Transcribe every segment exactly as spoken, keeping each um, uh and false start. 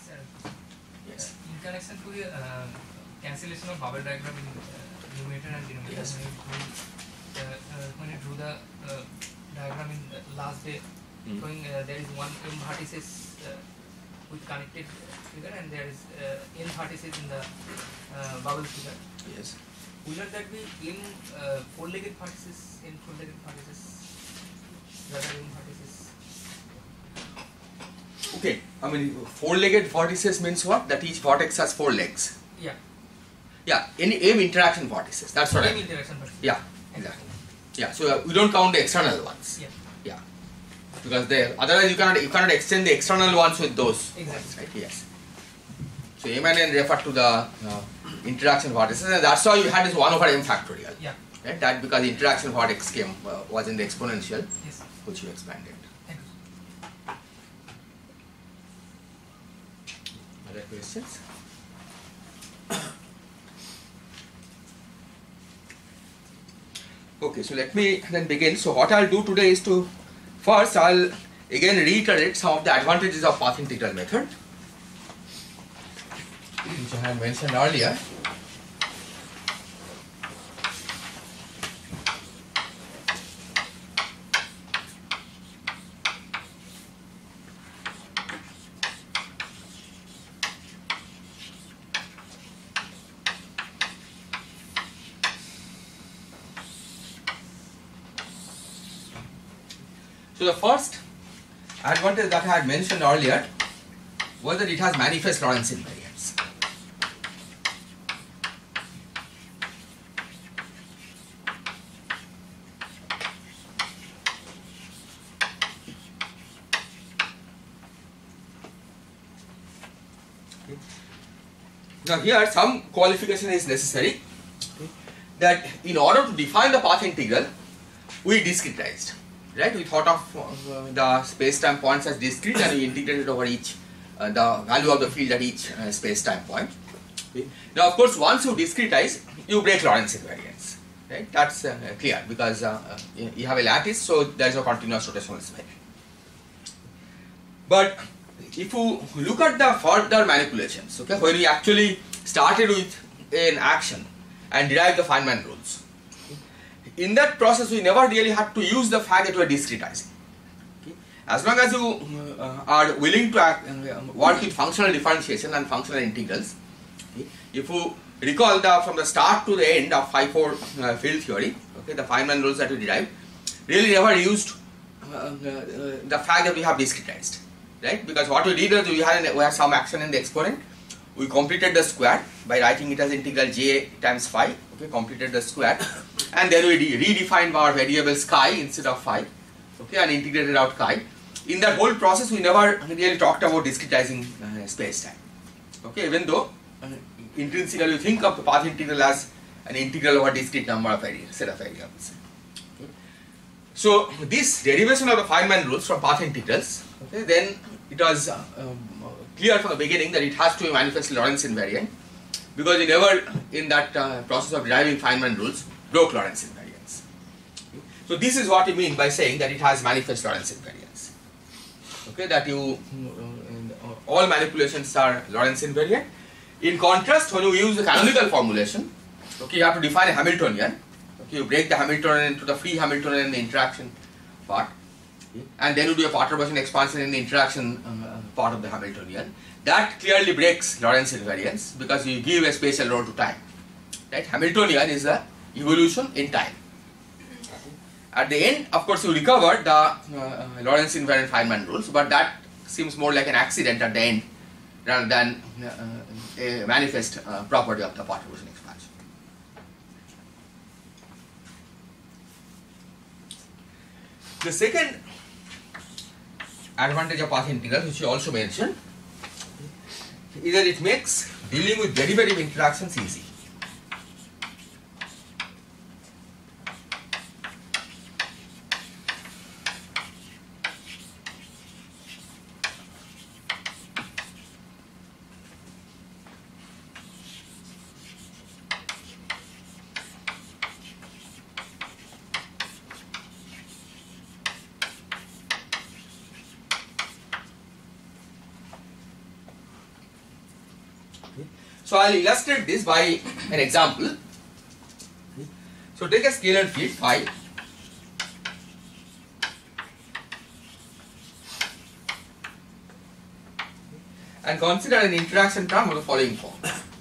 Uh, Yes. In connection to the uh, cancellation of bubble diagram in uh, numerator and denominator, Yes. when, you drew, uh, uh, when you drew the uh, diagram in the last day, Mm. showing uh, there is one m vertices uh, with connected figure and there is uh, n vertices in the uh, bubble figure. Yes. Wouldn't that be n uh, four-legged vertices, n four-legged vertices, rather n vertices? Okay. I mean, four-legged vertices means what? That each vertex has four legs. Yeah. Yeah. Any M interaction vertices. That's what I M mean. interaction vertices. Yeah. Exactly. Yeah. So uh, we don't count the external ones. Yeah. Yeah. Because they otherwise you cannot you cannot extend the external ones with those. Exactly. Right? Yes. So M and N refer to the uh, interaction vertices, and that's why you had this one over M factorial. Yeah. Right? That because the interaction vertex came uh, was in the exponential, Yes. which you expanded. Thank you. Other questions? Okay, so let me then begin. So what I'll do today is to first I'll again reiterate some of the advantages of path integral method, which I had mentioned earlier. So the first advantage that I had mentioned earlier was that it has manifest Lorentz invariance. Now here some qualification is necessary, that in order to define the path integral, we discretized. Right, we thought of uh, the space-time points as discrete and we integrated over each uh, the value of the field at each uh, space-time point. Okay. Now, of course, once you discretize, you break Lorentz invariance. Right, that's uh, clear because uh, uh, you have a lattice, so there is a continuous rotational sphere. But if you look at the further manipulations, okay, when we actually started with an action and derived the Feynman rules. In that process, we never really had to use the fact that we are discretizing. Okay. As long as you uh, are willing to act, uh, work with functional differentiation and functional integrals, okay, if you recall the from the start to the end of phi four uh, field theory, okay, the Feynman rules that we derived really never used uh, uh, the fact that we have discretized, right? Because what we did is we had an, we had some action in the exponent, we completed the square by writing it as integral j times phi. Okay, completed the square, and then we redefined our variables chi instead of phi, okay, and integrated out chi. In that whole process, we never really talked about discretizing uh, space-time. Okay, even though uh, intrinsically you think of the path integral as an integral over discrete number of variables, set of variables. Okay. So this derivation of the Feynman rules from path integrals, okay, then it was uh, um, clear from the beginning that it has to be manifestly Lorentz invariant, because we never in that uh, process of deriving Feynman rules broke Lorentz invariance. Okay. So this is what we mean by saying that it has manifest Lorentz invariance. Okay, that you uh, all manipulations are Lorentz invariant. In contrast, when you use the canonical formulation, okay, you have to define a Hamiltonian. Okay, you break the Hamiltonian into the free Hamiltonian in the interaction part, okay, and then you do a perturbation expansion in the interaction uh, part of the Hamiltonian. That clearly breaks Lorentz invariance because you give a spatial role to time. Right? Hamiltonian is the evolution in time. At the end, of course, you recover the uh, Lorentz invariant Feynman rules, but that seems more like an accident at the end rather than uh, a manifest uh, property of the perturbation expansion. The second advantage of path integral, which you also mentioned, is that it makes dealing with derivative interactions easy. Okay. So I'll illustrate this by an example. Okay. So take a scalar field phi. And consider an interaction term of the following form.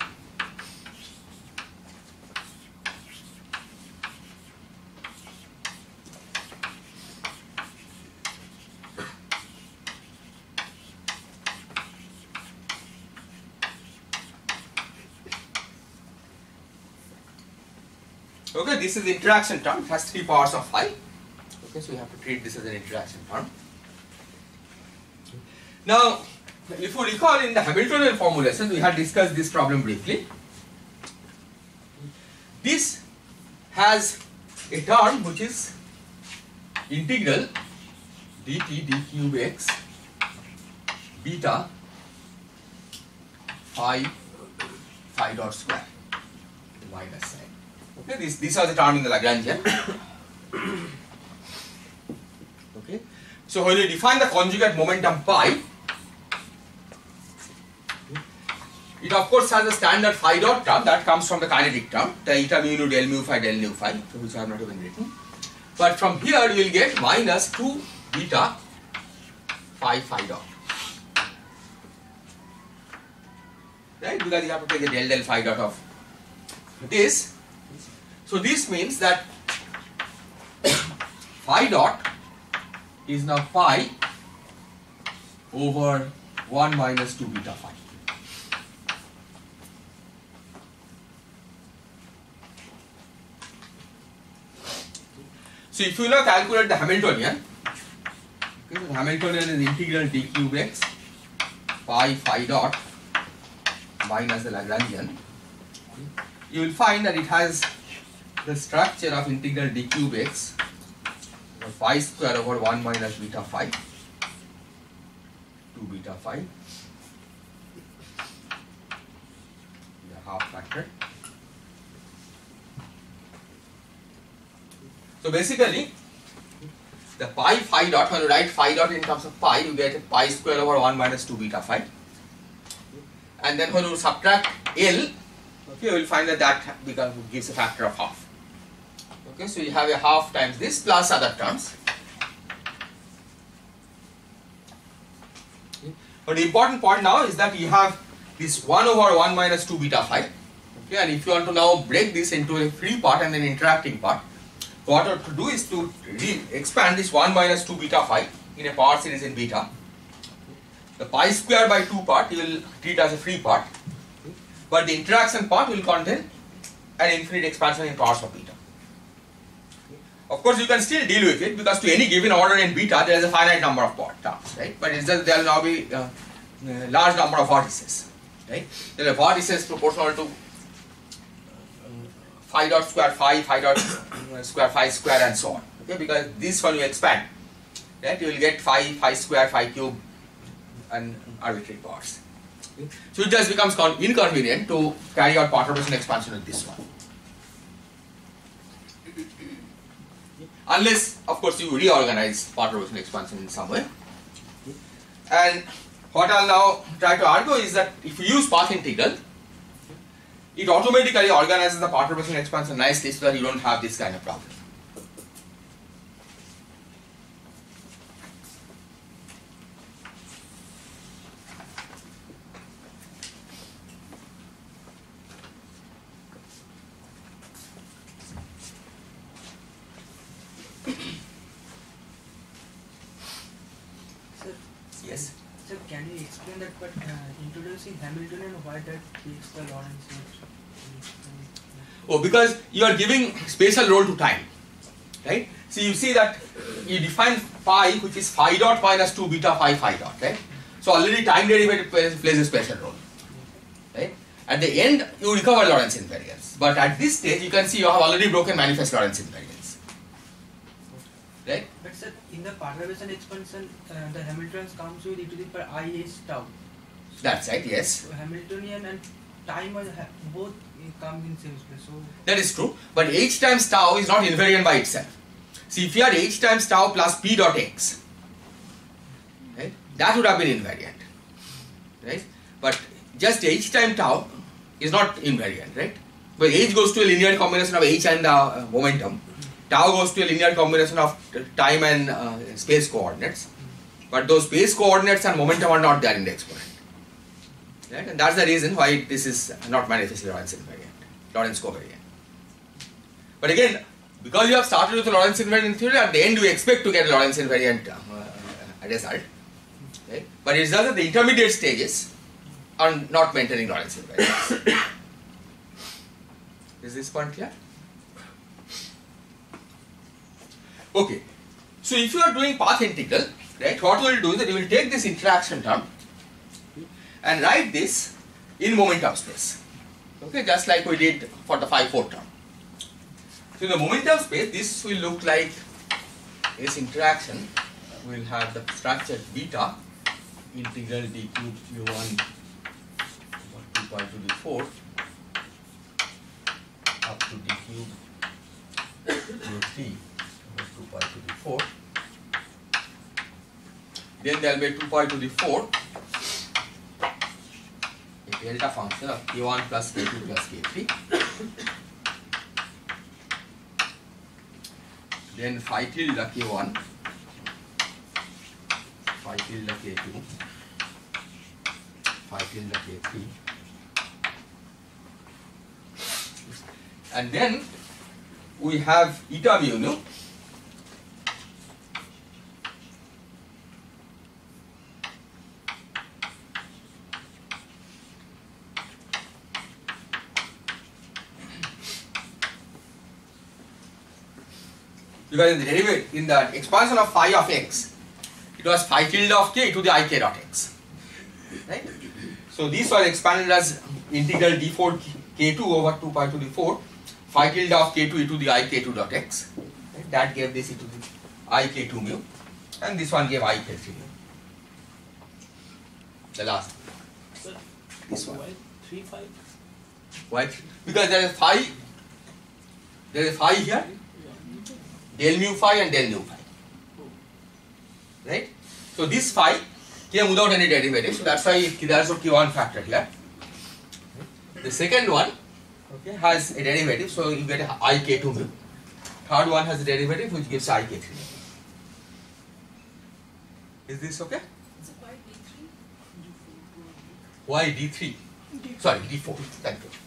Okay, this is the interaction term. It has three powers of phi. Okay, so you have to treat this as an interaction term. Now, if you recall in the Hamiltonian formulation, we had discussed this problem briefly. This has a term which is integral dt d cube x beta phi phi dot square minus sign. Okay, this these are the term in the Lagrangian. Okay, so when you define the conjugate momentum pi, it of course has a standard phi dot term that comes from the kinetic term, the eta mu nu del mu phi del nu phi, which I have not even written. But from here you will get minus two beta phi phi dot. Right? Because you have to take the del del phi dot of this. So this means that phi dot is now pi over one minus two beta phi. So if you now calculate the Hamiltonian, okay, the Hamiltonian is integral d cube x pi phi dot minus the Lagrangian, you will find that it has the structure of integral d cube x phi square over one minus beta phi, two beta phi, the half factor. So basically, the pi phi dot, when you write phi dot in terms of pi, you get pi square over one minus two beta phi. And then when you subtract L, okay, you will find that that becomes, gives a factor of half. Okay, so you have a half times this plus other terms. Okay. But the important point now is that you have this one over one minus two beta phi. Okay, and if you want to now break this into a free part and an interacting part, what you have to do is to expand this one minus two beta phi in a power series in beta. The pi square by two part you will treat as a free part, but the interaction part will contain an infinite expansion in powers of beta. Of course, you can still deal with it because to any given order in beta there is a finite number of part terms, right? But it's just there will now be uh, a large number of vortices, right? There are vortices proportional to phi dot square phi, phi dot square phi square, and so on. Okay, because this one you expand, right? You will get phi, phi square, phi cube, and arbitrary powers. Okay. So it just becomes inconvenient to carry out perturbation expansion with this one. Unless, of course, you reorganize perturbation expansion in some way. And what I'll now try to argue is that if you use path integral, it automatically organizes the perturbation expansion nicely so that you don't have this kind of problem. Sir, yes? Sir, can you explain that, but uh, introducing Hamiltonian, why that takes the Lorentz? Oh, because you are giving spatial role to time, right? So you see that you define phi, which is phi dot minus two beta phi phi dot, right? So already time derivative plays, plays a spatial role, right? At the end, you recover Lorentz invariance, but at this stage, you can see you have already broken manifest Lorentz invariance, right? But sir, in the perturbation expansion, uh, the Hamiltonian comes with e to the power I h tau. That's right, yes. So Hamiltonian and time are ha both come in same space. So that is true, but h times tau is not invariant by itself. See, if you had h times tau plus p dot x, right, that would have been invariant, right? But just h time tau is not invariant, right? But h goes to a linear combination of h and the uh, momentum. Tau goes to a linear combination of time and uh, space coordinates. But those space coordinates and momentum are not there in the exponent. Right? And that's the reason why this is not manifestly Lorentz invariant, Lorentz covariant. But again, because you have started with a Lorentz invariant theory, at the end you expect to get a Lorentz invariant uh, uh, result. Right? But it's just that the intermediate stages are not maintaining Lorentz invariance. Is this point clear? Okay. So if you are doing path integral, right, what we will do is that you will take this interaction term and write this in momentum space. Okay, just like we did for the phi four term. So in the momentum space, this will look like this interaction. We will have the structure beta integral d cube q one over two pi to d four up to d cube q three over two pi to d four. Then there will be two pi to the four, a delta function of k one plus k two plus k three. Then phi tilde k one, phi tilde k two, phi tilde k three. And then we have eta mu nu. Because in the derivative, in the expansion of phi of x, it was phi tilde of k to the I k dot x, right? So these were expanded as integral d four k two over two pi to the four, phi tilde of k two e to the I k two dot x. Right? That gave this e to the I k two mu, and this one gave I k three mu. The last, Sir, this one. why three five? Why? Because there is phi, there is phi here. Del mu phi and del nu phi, right? So this phi came without any derivative, so that's why there's a q one factor here. The second one, okay, has a derivative, so you get I k two mu. Third one has a derivative which gives I k three. Is this okay? So why D three? Why d three? Sorry, d four. Thank you.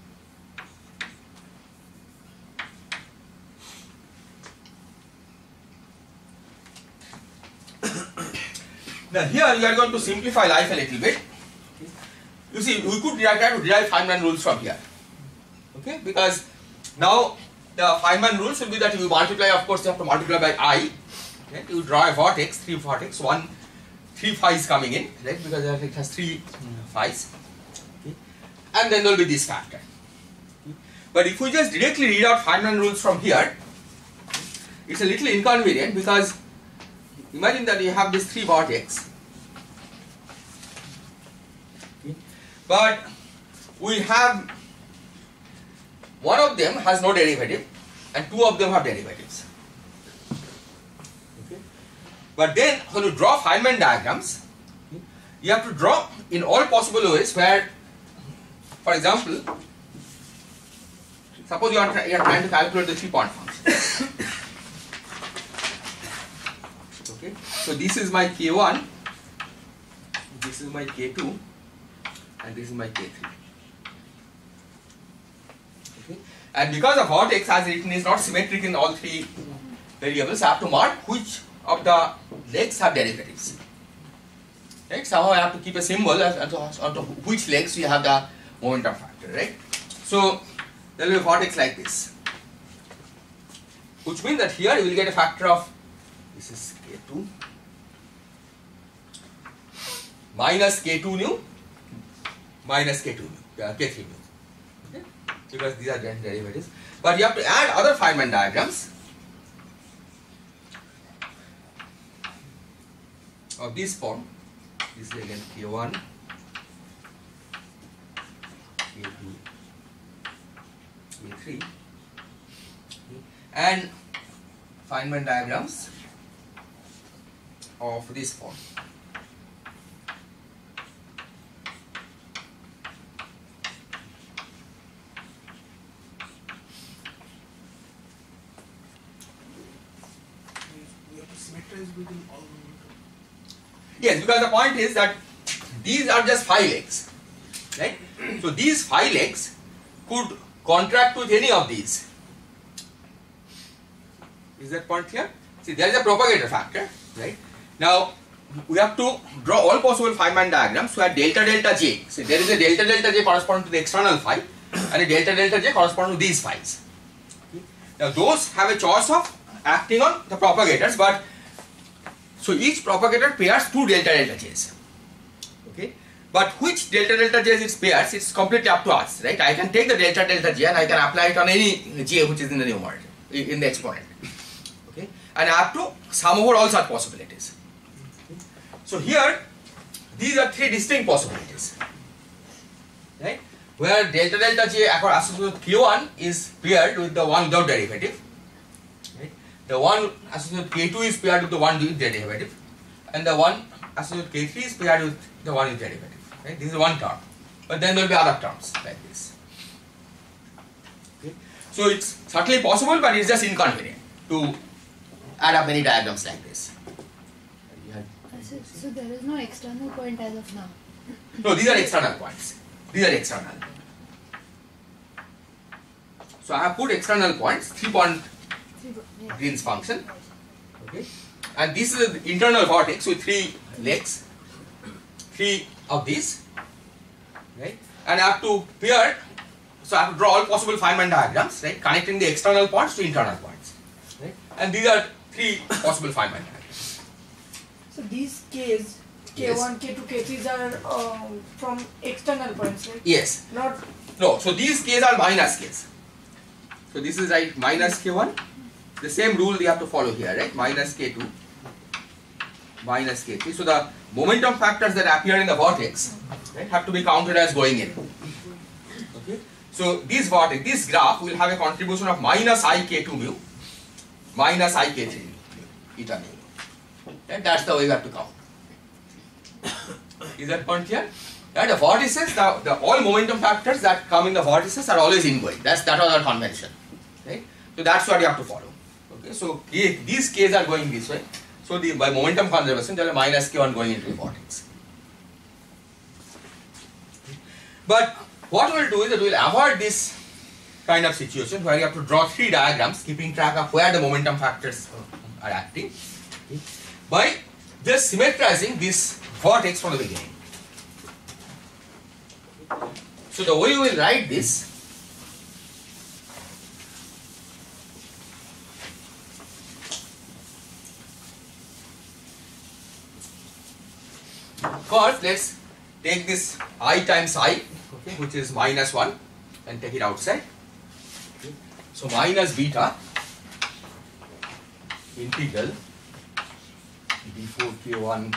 Now here we are going to simplify life a little bit. You see, we could try to derive Feynman rules from here. Okay, because now the Feynman rules will be that you multiply, of course you have to multiply by I. Okay? You draw a vortex, three vortex, one, three phi's coming in, right? Because it has three phi's. Okay? And then there will be this factor. Okay? But if we just directly read out Feynman rules from here, it's a little inconvenient because imagine that you have this three vortex, okay, but we have one of them has no derivative and two of them have derivatives. Okay. But then when you draw Feynman diagrams, okay, you have to draw in all possible ways where, for example, suppose you are, try, you are trying to calculate the three point function. Okay. So this is my k one, this is my k two, and this is my k three. Okay. And because the vortex as written is not symmetric in all three variables, I have to mark which of the legs have derivatives. Right? Somehow I have to keep a symbol as to, as to which legs we have the momentum factor. Right? So there will be a vortex like this, which means that here you will get a factor of, this is k two minus k two nu minus k two nu, uh, k three nu, okay? Because these are derivatives. But you have to add other Feynman diagrams of this form. This is again k one, k two, k three, and Feynman diagrams of this form. is within all momentum. Yes, because the point is that these are just phi legs, right? So these phi legs could contract with any of these. Is that point clear? See, there is a propagator factor, right? Now we have to draw all possible Feynman diagrams where delta delta j. So there is a delta delta j corresponding to the external phi and a delta delta j corresponding to these phis. Now those have a choice of acting on the propagators, but so each propagator pairs two delta delta j's. Okay, but which delta delta j it pairs, it's completely up to us, right? I can take the delta delta j and I can apply it on any j which is in the numerator, in the exponent. Okay, and I have to sum over all such possibilities. So here, these are three distinct possibilities, right? Where delta delta j associated with k one is paired with the one without derivative, right? The one associated with k two is paired with the one with derivative, and the one associated with k three is paired with the one with derivative, right? This is one term, but then there will be other terms like this. Okay? So it's certainly possible, but it's just inconvenient to add up many diagrams like this. So, so there is no external point as of now. No, these are external points. These are external. So I have put external points, three point Yeah. Green's function. Okay, and this is the internal vortex with three legs, three of these, right? And I have to pair. So I have to draw all possible Feynman diagrams, right, connecting the external points to internal points, right? And these are three possible Feynman diagrams. So these K's, K one, K two, K threes are um, from external points, right? Yes. Not. No. So these K's are minus K's. So this is right minus K one. The same rule we have to follow here, right? Minus K two, minus K three. So the momentum factors that appear in the vortex, right, have to be counted as going in. Okay. So this vortex, this graph will have a contribution of minus I K two mu, minus I K three mu, eta mu. And that's the way we have to count. Is that point clear? And the vortices, the, the all momentum factors that come in the vortices are always ingoing. That's that was our convention, right? So that's what you have to follow. Okay, so K, these K's are going this way. So the by momentum conservation, there are minus K one going into the vortex. But what we will do is that we will avoid this kind of situation where you have to draw three diagrams, keeping track of where the momentum factors are acting, okay, by just symmetrizing this vortex from the beginning. So the way we will write this, first let's take this I times I, okay, which is minus one, and take it outside. Okay. So minus beta integral d four k one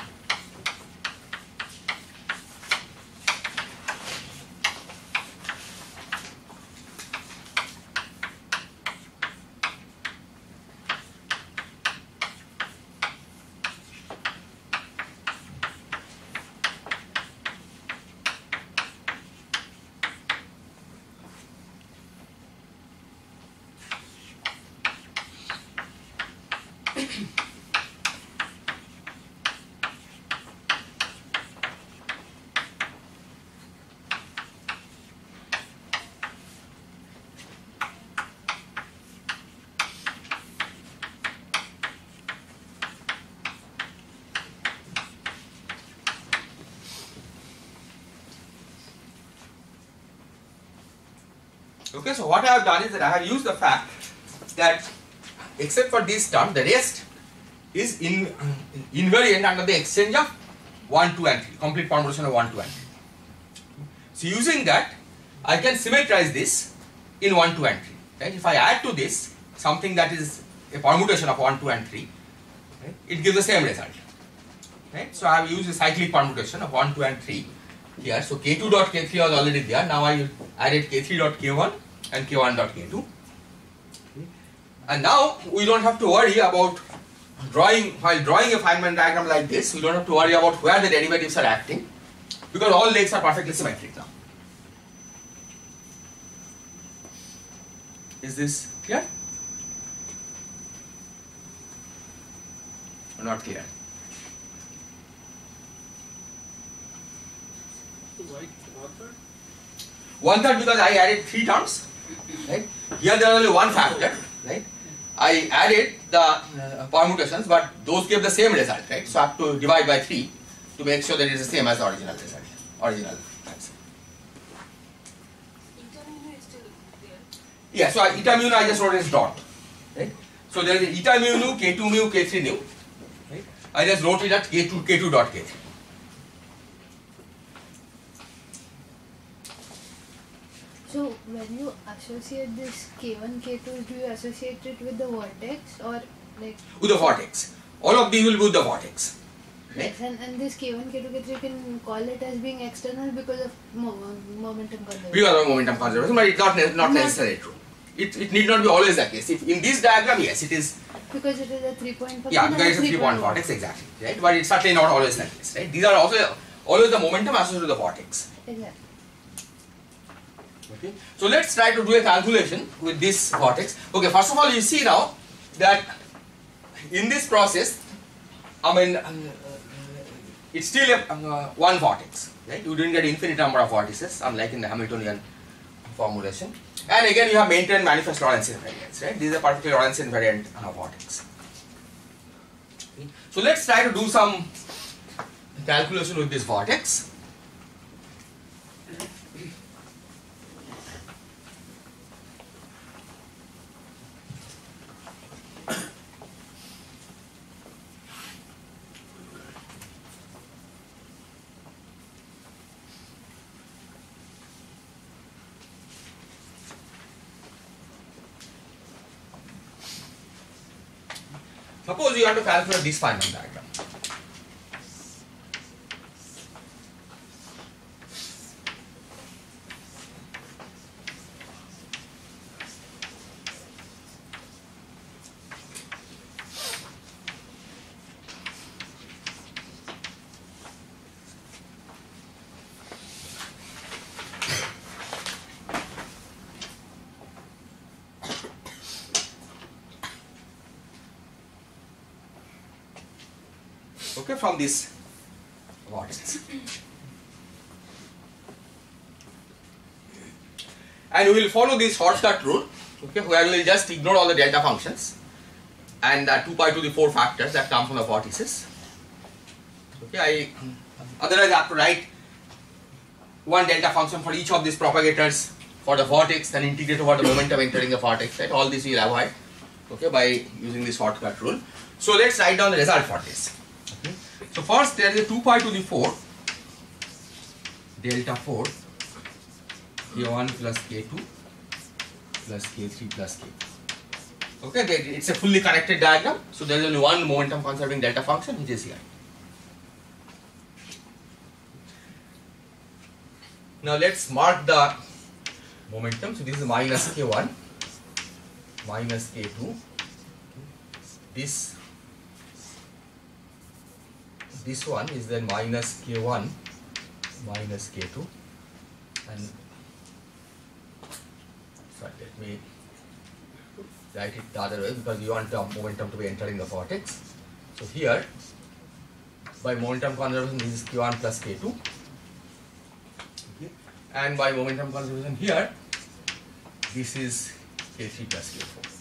Okay, so what I have done is that I have used the fact that except for this term, the rest is in, invariant under the exchange of one, two and three, complete permutation of one, two and three. So using that, I can symmetrize this in one, two and three. Right? If I add to this something that is a permutation of one, two and three, right, it gives the same result. Right? So I have used a cyclic permutation of one, two and three here. So K two dot K three was already there. Now I added K three dot K one and K one dot K two. And now we don't have to worry about drawing, while drawing a Feynman diagram like this, we don't have to worry about where the derivatives are acting, because all legs are perfectly symmetric now. Is this clear? not clear. Why one third? One third because I added three terms, right? Here there is only one factor, right? I added the uh, permutations, but those give the same result, right? So I have to divide by three to make sure that it is the same as the original result, original answer. Eta mu is still there. Yeah, so I, eta mu nu I just wrote as dot, right? So there is eta mu nu, k two mu, k three nu, right? I just wrote it at k two, k two dot k three. So when you associate this K one, K two, do you associate it with the vertex or like? With the vortex. All of these will be with the vortex. Right? Yes, and, and this K one, K two, K three, you can call it as being external because of mo momentum conservation. Because of momentum conservation, but it's not, ne not necessarily true. It, it need not be always the case. If in this diagram, yes, it is. Because it is a three point vortex. Yeah, because it's a three point vortex, exactly. Right? But it's certainly not always the case. Right? These are also always the momentum associated with the vortex. Exactly. Okay. So let's try to do a calculation with this vortex. Okay, first of all, you see now that in this process, I mean, uh, it's still a, uh, one vortex, right? You didn't get infinite number of vortices, unlike in the Hamiltonian formulation. And again, you have maintained manifest Lorentz invariance, right? This is a perfectly Lorentz invariant uh, vortex. Okay. So let's try to do some calculation with this vortex. Suppose you have to calculate this Feynman diagram. Okay, from this vortex. And we will follow this shortcut rule, okay, where we will just ignore all the delta functions and the two pi to the four factors that come from the vortices. Okay, I otherwise I have to write one delta function for each of these propagators for the vortex, then integrate over the momentum entering the vortex. Right? All this we will avoid, okay, by using this shortcut rule. So let's write down the result for this. Okay. So first there is a two pi to the four delta four k one plus k two plus k three plus k two. Okay, it's a fully connected diagram. So there is only one momentum conserving delta function which is here. Now let's mark the momentum. So this is minus k one minus k two. This this one is then minus k one minus k two, and sorry, let me write it the other way because you want the momentum to be entering the vortex. So here by momentum conservation this is k one plus k two, okay, and by momentum conservation here this is k three plus k four,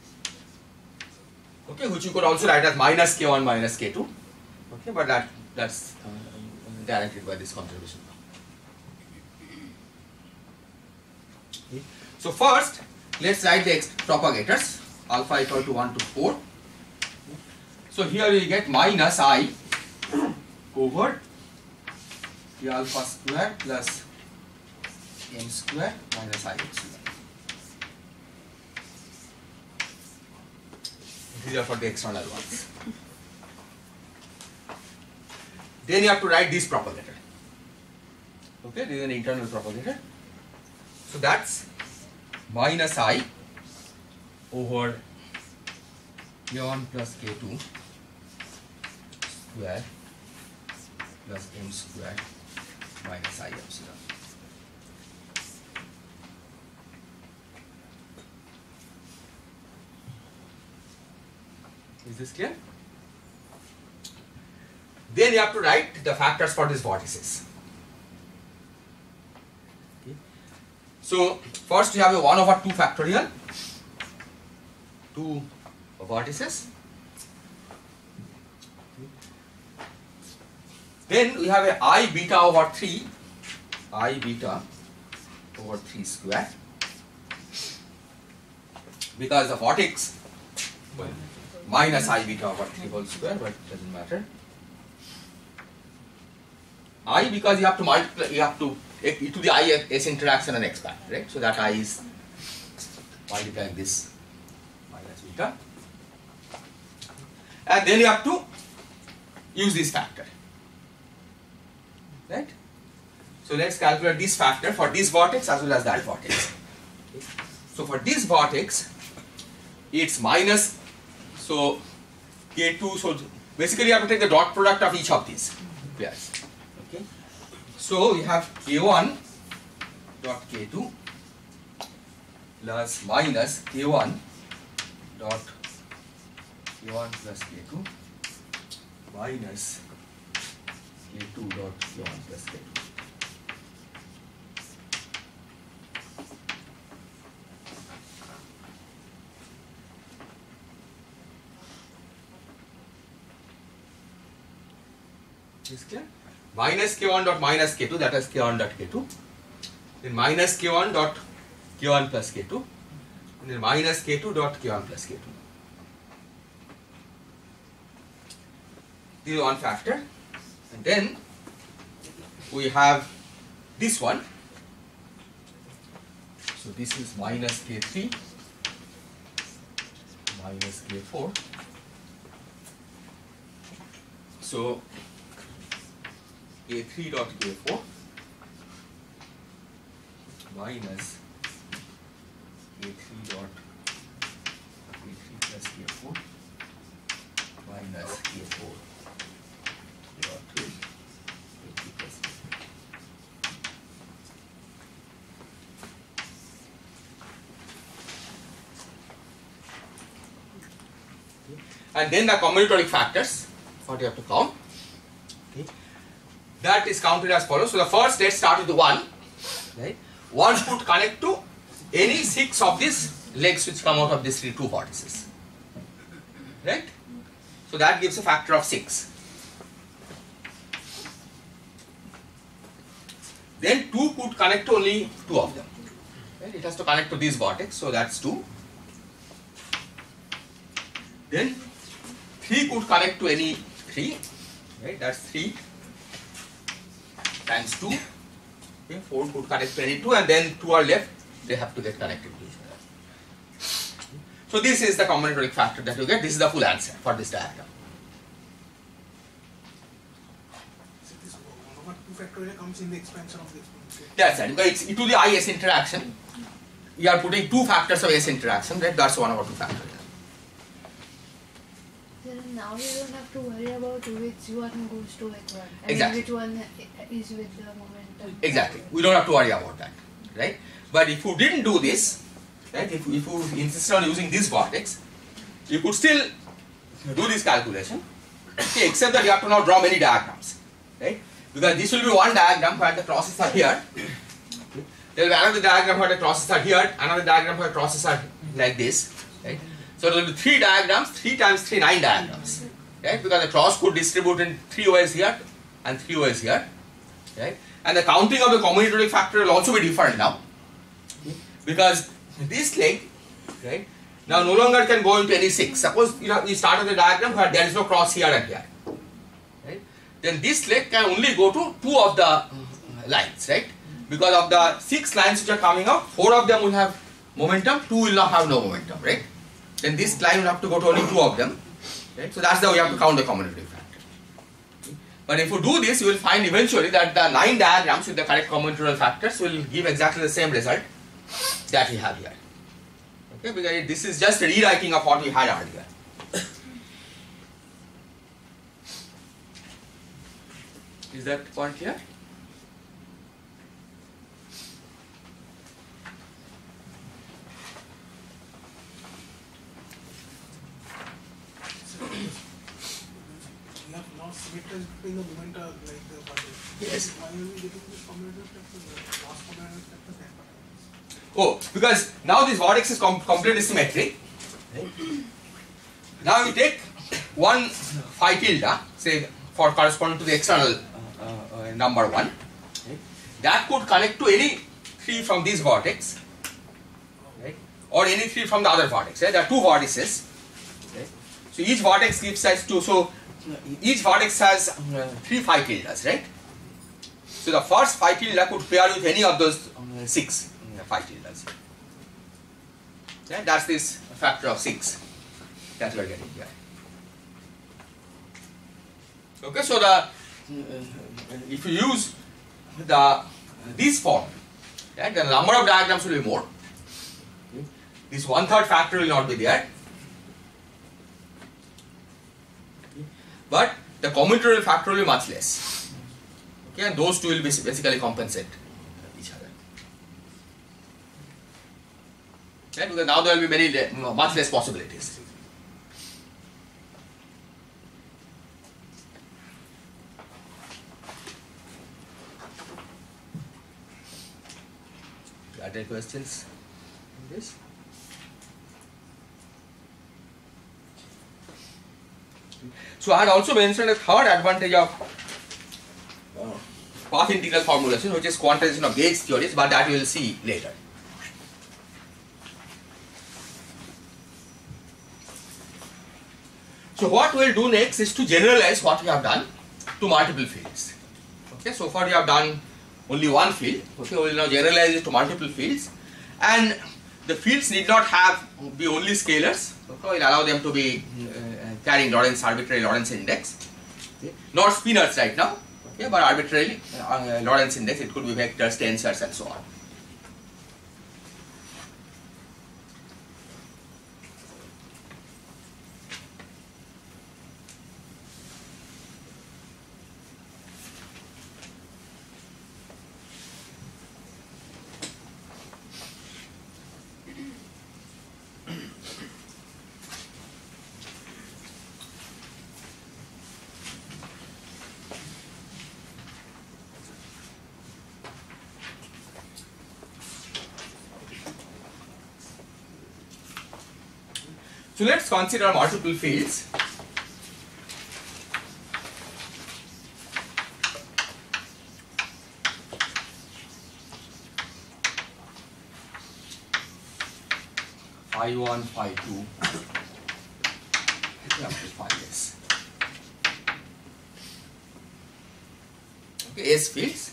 okay, which you could also write as minus k one minus k two. Okay, but that that's uh, guaranteed by this conservation. Okay. So first, let's write the propagators. Alpha equal to one to four. So here we get minus I over k alpha square plus m square minus I epsilon. These are for the external ones. Then you have to write this propagator. Okay, this is an internal propagator. So that's minus I over k one plus k two square plus m square minus I epsilon. Is this clear? then you have to write the factors for these vortices. Okay. So first we have a one over two factorial, two vortices. Then we have a I beta over three, I beta over three square, because the vortex, well, minus I beta over three whole square, but it doesn't matter. I, because you have to multiply, you have to take e to the I s interaction and expand, right? So that I is multiplying this minus beta, and then you have to use this factor. Right? So let's calculate this factor for this vortex as well as that vortex. Okay. So for this vortex, it's minus, so K two, so basically you have to take the dot product of each of these pairs. Okay. So we have K one dot K two plus minus K one dot K one plus K two minus K two dot K one plus K two. Is clear? Minus K one dot minus K two, that is K one dot K two. Then minus K one dot K one plus K two. And then minus K two dot K one plus K two. This is one factor. And then we have this one. So this is minus K three minus K four. So K three dot K four minus K three dot K three plus K four minus K four dot K three plus K four. And then the combinatoric factors, what you have to count. Okay. That is counted as follows. So the first, let's start with the one. Right? One could connect to any six of these legs which come out of these three two vortices. Right? So that gives a factor of six. Then two could connect to only two of them. Right? It has to connect to this vortex, so that's two. Then three could connect to any three. Right? That's three times two. Okay, four could connect to any two, and then two are left, they have to get connected to each other. So this is the combinatoric factor that you get. This is the full answer for this diagram. So this one over two factorial comes in the expansion of the exponential. That's right. Because it's e to the I s interaction. You are putting two factors of s interaction, right? That's one over two factorial. Then now you don't have to worry about which one goes to which one. I Exactly. mean, which one is with the momentum. Exactly. We don't have to worry about that, right? But if you didn't do this, right? If, if you insist on using this vortex, you could still do this calculation, okay, except that you have to now draw many diagrams, right? Because this will be one diagram where the crosses are here. Okay. There will be another diagram where the crosses are here, another diagram where the crosses are like this, right? So there will be three diagrams, three times three, nine diagrams, right? Because the cross could distribute in three ways here and three ways here, right? And the counting of the combinatoric factor will also be different now, because this leg, right, now no longer can go into any six. Suppose you have, you started the diagram where there is no cross here and here, right? Then this leg can only go to two of the lines, right? Because of the six lines which are coming out, four of them will have momentum, two will not have no momentum, right? Then this line will have to go to only two of them, right? So that's how you have to count the combinatoric factor. But if you do this, you will find eventually that the nine diagrams with the correct combinatorial factors will give exactly the same result that we have here. Okay, because this is just a rewriting of what we had earlier. Is that point clear? We have now symmetric vortex between the moment are like the particle. Yes. Why are we getting this combinatorial factor? The last combinatorial factor ten particles. Oh, because now this vortex is com completely symmetric. Now you take one phi tilde, say for corresponding to the external uh, uh, number one, that could connect to any three from this vortex, right? Or any three from the other vortex. Right? There are two vortices. Okay? So each vortex gives rise to, so each vortex has uh, three phi tildes, right? So the first phi tilde could pair with any of those uh, six uh, phi tildes. Yeah, that's this factor of six that we are getting here. Okay, so the uh, if you use the this form, right, the number of diagrams will be more. Okay. This one third factor will not be there, okay. But the commutatorial factor will be much less. Okay, and those two will be basically compensate each other. Right, because now there will be many much less possibilities. Are there questions on this? So I had also mentioned a third advantage of uh, path integral formulation, which is quantization of gauge theories, but that we will see later. So what we will do next is to generalize what we have done to multiple fields. Okay, so far we have done only one field. Okay, we will now generalize it to multiple fields, and the fields need not have be only scalars. Okay, we will allow them to be uh, carrying Lorentz arbitrary Lorentz index. Okay, not spinors right now. Okay, but arbitrarily uh, Lorentz index. It could be vectors, tensors, and so on. So let's consider multiple fields. Phi one, phi two, up to phi s. Okay, S fields.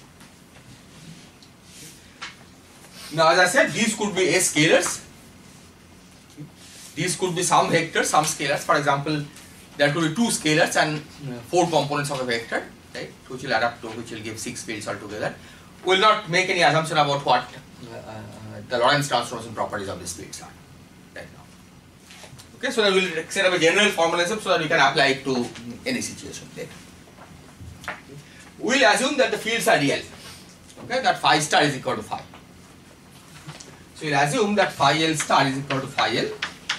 Now, as I said, these could be S scalars. These could be some vectors, some scalars. For example, there could be two scalars and four components of a vector, right, which will add up to, which will give six fields altogether. We will not make any assumption about what uh, uh, the Lorentz transformation properties of these fields are right now. Okay, so we will set up a general formalism so that we can apply it to any situation later. We will assume that the fields are real. Okay, that phi star is equal to phi. So we will assume that phi L star is equal to phi L.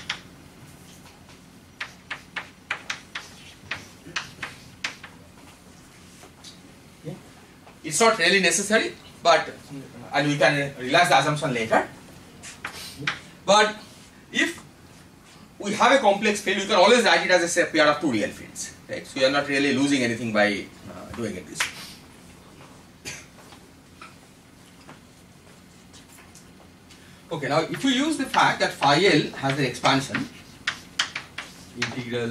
It's not really necessary, but and we can relax the assumption later. But if we have a complex field, we can always write it as a pair of two real fields, right? So you are not really losing anything by uh, doing it this way. Okay, now if you use the fact that phi L has an expansion, integral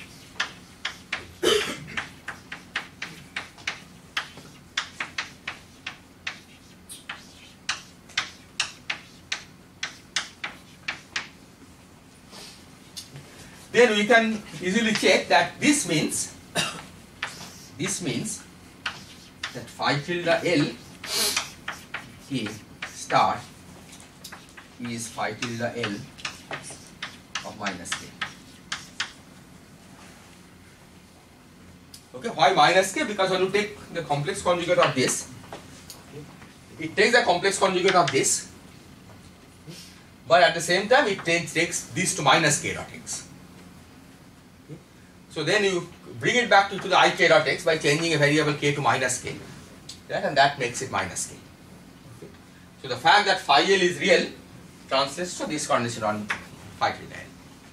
then we can easily check that this means this means that phi tilde L K star is phi tilde L of minus K. Okay, why minus K? Because when you take the complex conjugate of this, it takes the complex conjugate of this, but at the same time it takes, takes this to minus K dot x. So then you bring it back to, to the I k dot x by changing a variable k to minus k, right, and that makes it minus k. Okay. So the fact that phi L is real translates to this condition on phi theta L.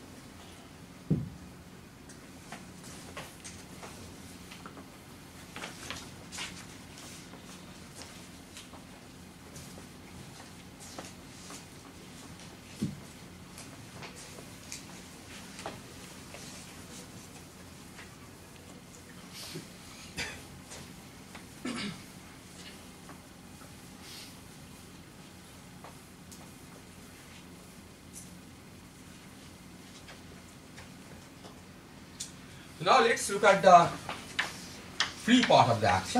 Now let's look at the free part of the action.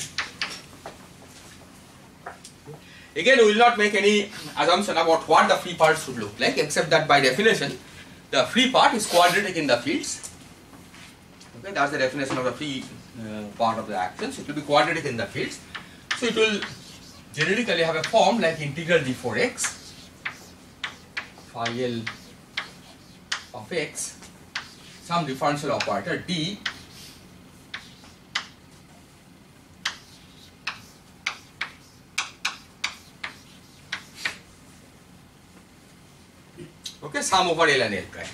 Again, we will not make any assumption about what the free part should look like, except that by definition, the free part is quadratic in the fields. Okay, that's the definition of the free uh, part of the action. So it will be quadratic in the fields. So it will generically have a form like integral d four x phi L of x, some differential operator d okay, sum over L and L prime.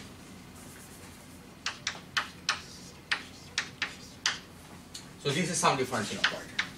So this is some differential operator.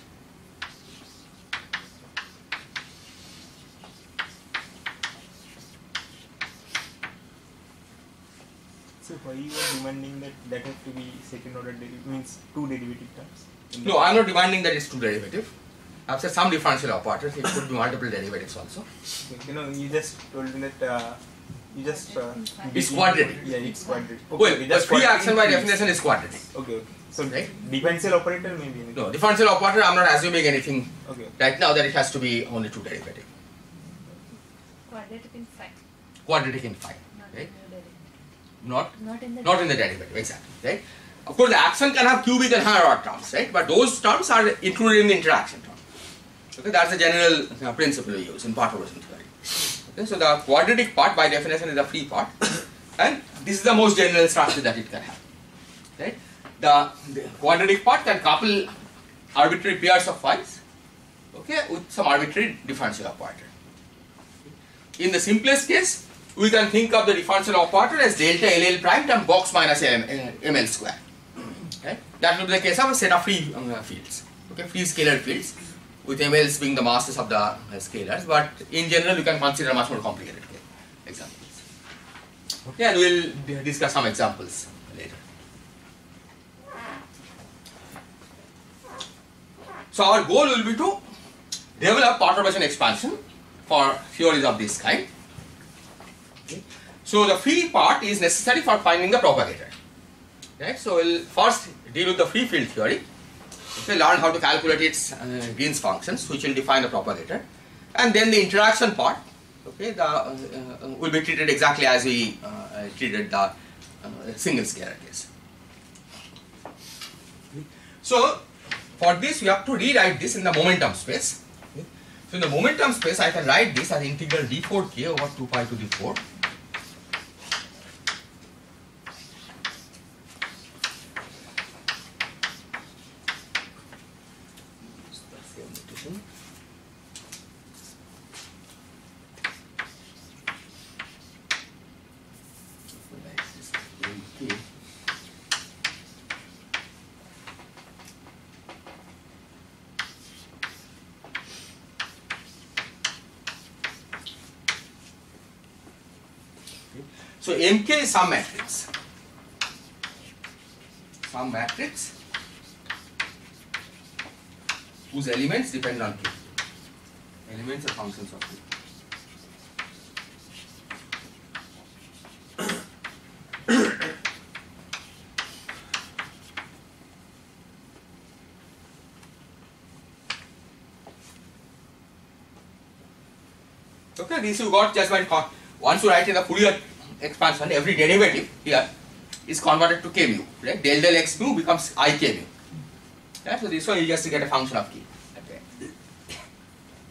So why you are demanding that that has to be second order derivative, means two derivative terms? No, I am not demanding that it's two derivative. I have said some differential operators, it could be multiple derivatives also. Okay, you know, you just told me that uh, you just uh, It's quadratic. Yeah, it's quadratic. Okay, Well, okay, the just free quadratic action by fields. definition is quadratic. Okay, okay. So Right. differential operator maybe. No, differential operator, I am not assuming anything Okay. right now that it has to be only two derivative. Quadratic in phi, Quadratic in phi, not right? in the derivative. Not, Not in the not in the derivative, exactly, right? Of course, the action can have cubic and higher order terms, right? But those terms are included in the interaction term. Okay, that's the general uh, principle we use in perturbation theory. Okay, so the quadratic part by definition is the free part, and this is the most general structure that it can have, right? The, the quadratic part can couple arbitrary pairs of phi's, okay, with some arbitrary differential operator. In the simplest case, we can think of the differential operator as delta L L prime times box minus M, M L square. Right? That will be the case of a set of free um, fields, okay, free scalar fields, with M Ls being the masses of the uh, scalars. But in general, you can consider much more complicated examples. Okay, and we will discuss some examples later. So our goal will be to develop perturbation expansion for theories of this kind. Okay. So the free part is necessary for finding the propagator. Right? So we'll first deal with the free field theory. Okay, learn how to calculate its uh, Green's functions, which will define the propagator, and then the interaction part. Okay, the uh, uh, will be treated exactly as we uh, treated the uh, single scalar case. So for this, we have to rewrite this in the momentum space. Okay. So in the momentum space, I can write this as integral d four k over two pi to the four. So M K is some matrix, some matrix whose elements depend on K. Elements are functions of K. Okay, this you got just by con once you write in the Fourier expansion, every derivative here is converted to k mu, right? Del del x mu becomes I k mu. Right? So this one you just get a function of k. Okay.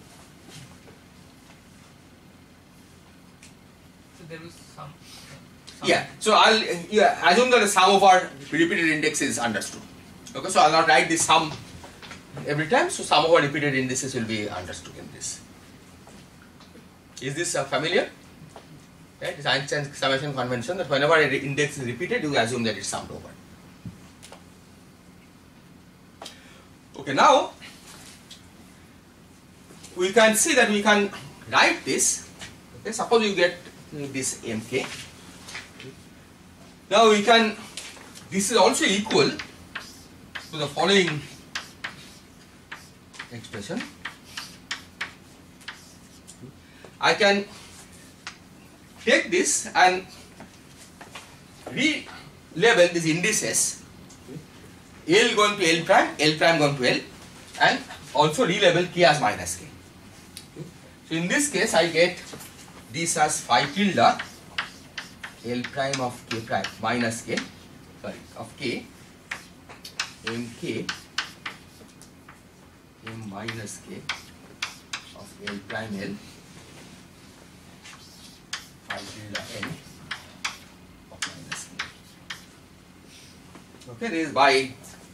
So there is some Yeah, so I'll yeah, assume that the sum of our repeated index is understood. Okay, so I'll not write this sum every time, so sum of our repeated indices will be understood in this. Is this uh, familiar? Right, it's Einstein's summation convention that whenever an index is repeated, you assume that it's summed over. Okay, now we can see that we can write this. Okay, suppose you get this M K. Now we can, this is also equal to the following expression. I can take this and re-label these indices, L going to L prime, L prime going to L, and also re-label K as minus K. So in this case I get this as phi tilde L prime of K prime minus K, sorry, of K, M K, M minus K of L prime L, phi tilde N of minus K. Okay, this is by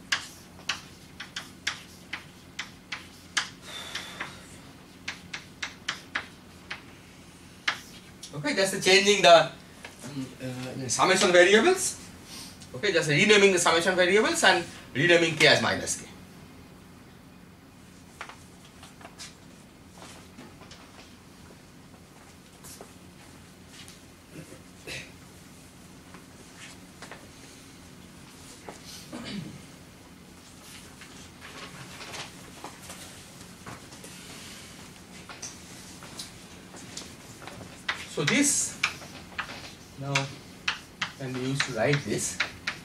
okay, just changing the uh, summation variables. Okay, just renaming the summation variables and renaming K as minus K. So this now can be used to write this.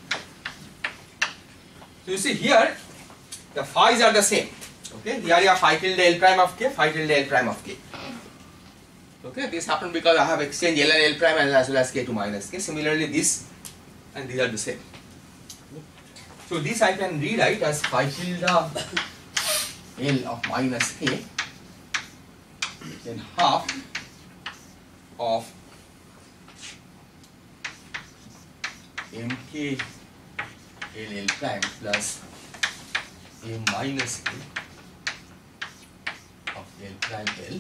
So you see here the phi's are the same. Okay, here you have phi tilde L prime of K, phi tilde L prime of K. Okay, this happened because I have exchanged L and L prime as well as K to minus K. Similarly, this and these are the same. So this I can rewrite as phi tilde L of minus K, then half of M K L L prime plus M minus K of L prime L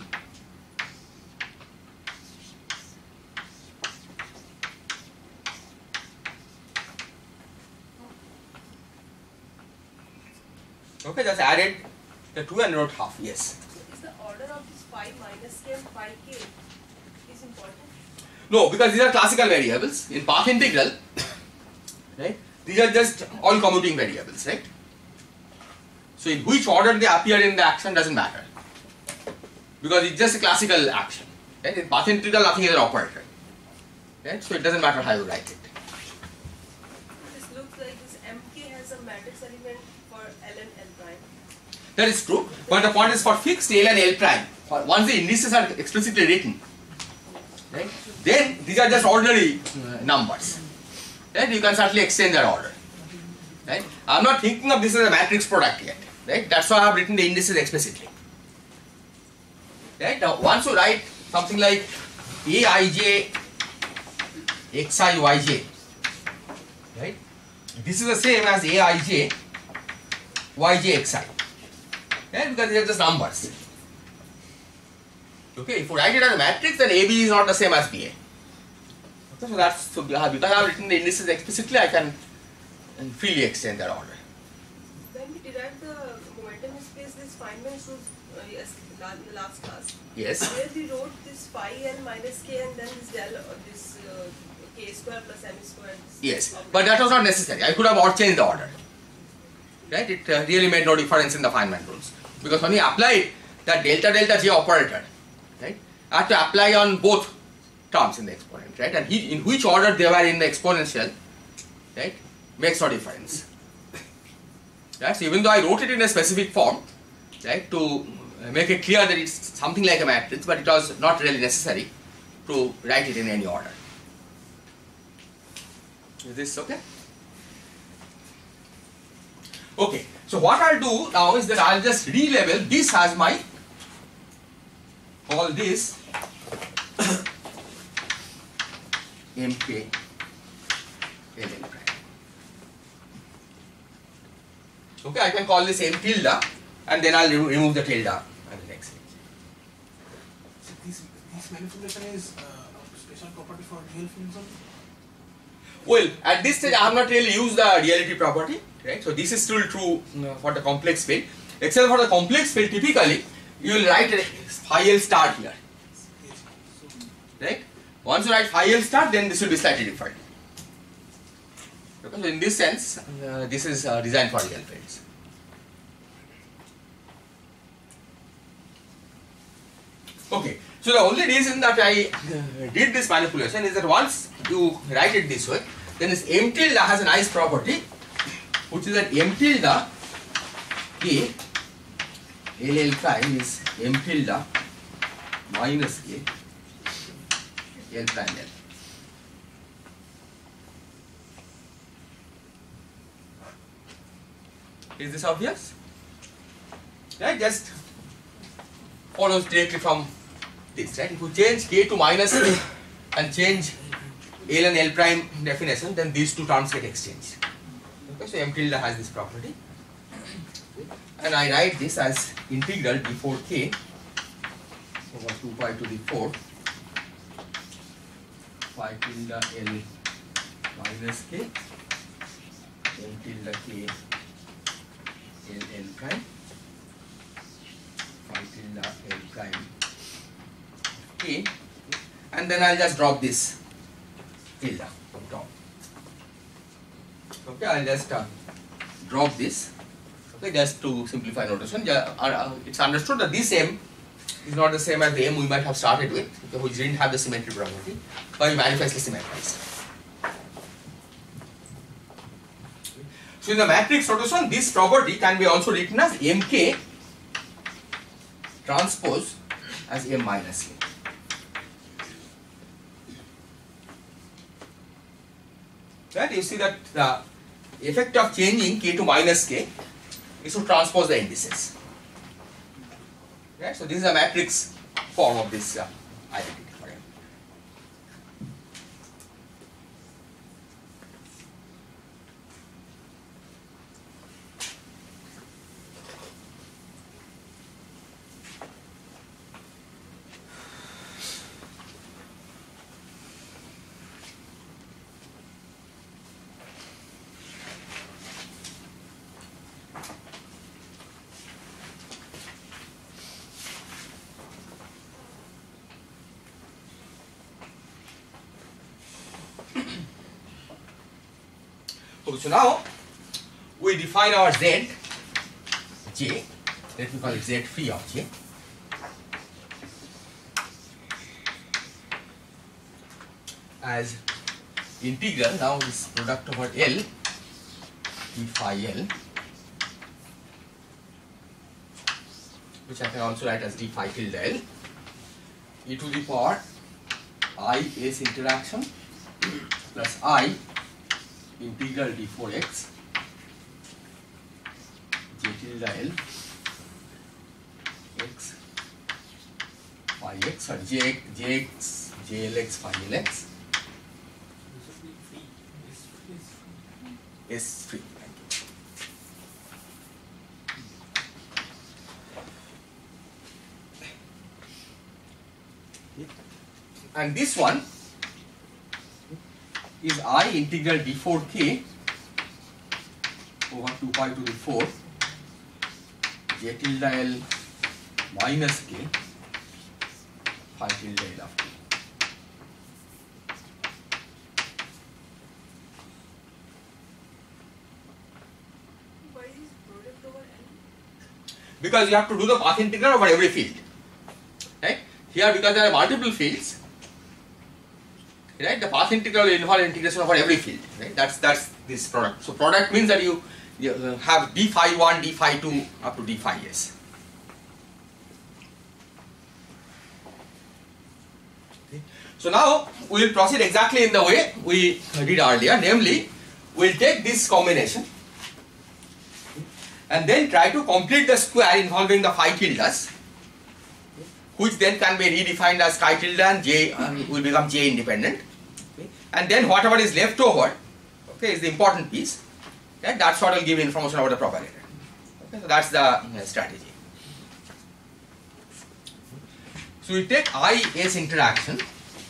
okay, just added the two and wrote half, yes. So is the order of this phi minus K and phi K is important? No, because these are classical variables. In path integral, right, these are just all commuting variables, right? So in which order they appear in the action doesn't matter, because it's just a classical action. Right? In path integral, nothing is an operator. Right? So it doesn't matter how you write it. This looks like this M K has a matrix element for L and L prime. That is true, but the point is for fixed L and L prime, once the indices are explicitly written, right, then these are just ordinary uh, numbers. Right? You can certainly extend their order. Right? I am not thinking of this as a matrix product yet. Right? That's why I have written the indices explicitly. Right? Now, once you write something like A I J X I Y J, right? This is the same as A I J Y J X I. Right? Because they are just numbers. Okay, if you write it as a matrix, then A B is not the same as B A. Okay, so that's so because I have written the indices explicitly, I can freely extend their order. When we derived the momentum space, this Feynman's rules, uh, yes, la- in the last class. Yes. Where we wrote this phi L minus K and then this del, uh, this uh, K square plus M square. This Yes, problem. but that was not necessary. I could have or changed the order. Right? It uh, really made no difference in the Feynman rules, because when you applied that delta delta J operator, right, I have to apply on both terms in the exponent, right? And he, in which order they were in the exponential, right, makes no difference. Right? So even though I wrote it in a specific form, right, to make it clear that it's something like a matrix, but it was not really necessary to write it in any order. Is this okay? Okay, so what I'll do now is that I'll just re-label this as my, call this M K L L prime. Okay, I can call this M tilde and then I'll re remove the tilde at the next stage. So this this manipulation is uh, a special property for real fields only? Well, at this stage I have not really used the reality property, right? So this is still true uh, for the complex field. Except for the complex field, typically you will write a phi L star here, Yes. So right? Once you write phi L star, then this will be slightly different. Okay, so in this sense, uh, this is uh, designed for real fields. Okay, so the only reason that I uh, did this manipulation is that once you write it this way, then this M tilde has a nice property, which is that M tilde K L L prime is M tilde minus K L prime L. Is this obvious? Right, just follows directly from this, right? If you change K to minus K and change L and L prime definition, then these two terms get exchanged. Okay, so M tilde has this property. And I write this as integral d four k over two pi to the four phi tilde L minus k M tilde k L L prime phi tilde L prime k, and then I'll just drop this tilde from top. Okay, I'll just uh, drop this. Okay, just to simplify notation, yeah, uh, it's understood that this M is not the same as the M we might have started with, okay, which didn't have the symmetry property, but manifestly symmetrized. So in the matrix notation, this property can be also written as M K transpose as M minus K. Right? You see that the effect of changing K to minus K is to transpose the indices. Right? So this is a matrix form of this uh, identity. Okay, so now we define our Z, J, let me call it Z phi of J, as integral, now this product over L, d phi L, which I can also write as d phi tilde L, e to the power I S interaction plus I integral d four x j tilde L x phi x or j jx jlx phi lx is free. And this one is I integral d four k over two pi to the four j tilde L minus k phi tilde L of t. Why is product over N? Because you have to do the path integral over every field. Right? Here, because there are multiple fields, right? The path integral will involve integration over every field. Right? That's that's this product. So product means that you, you uh, have d phi one, d phi two up to d phi s. Okay. So now we will proceed exactly in the way we did earlier. Namely, we will take this combination and then try to complete the square involving the phi tildes, which then can be redefined as chi tilde and j uh, will become j independent. Okay. And then whatever is left over, okay, is the important piece. Okay, that's what will give information about the propagator. Okay, so that's the uh, strategy. So we take I S interaction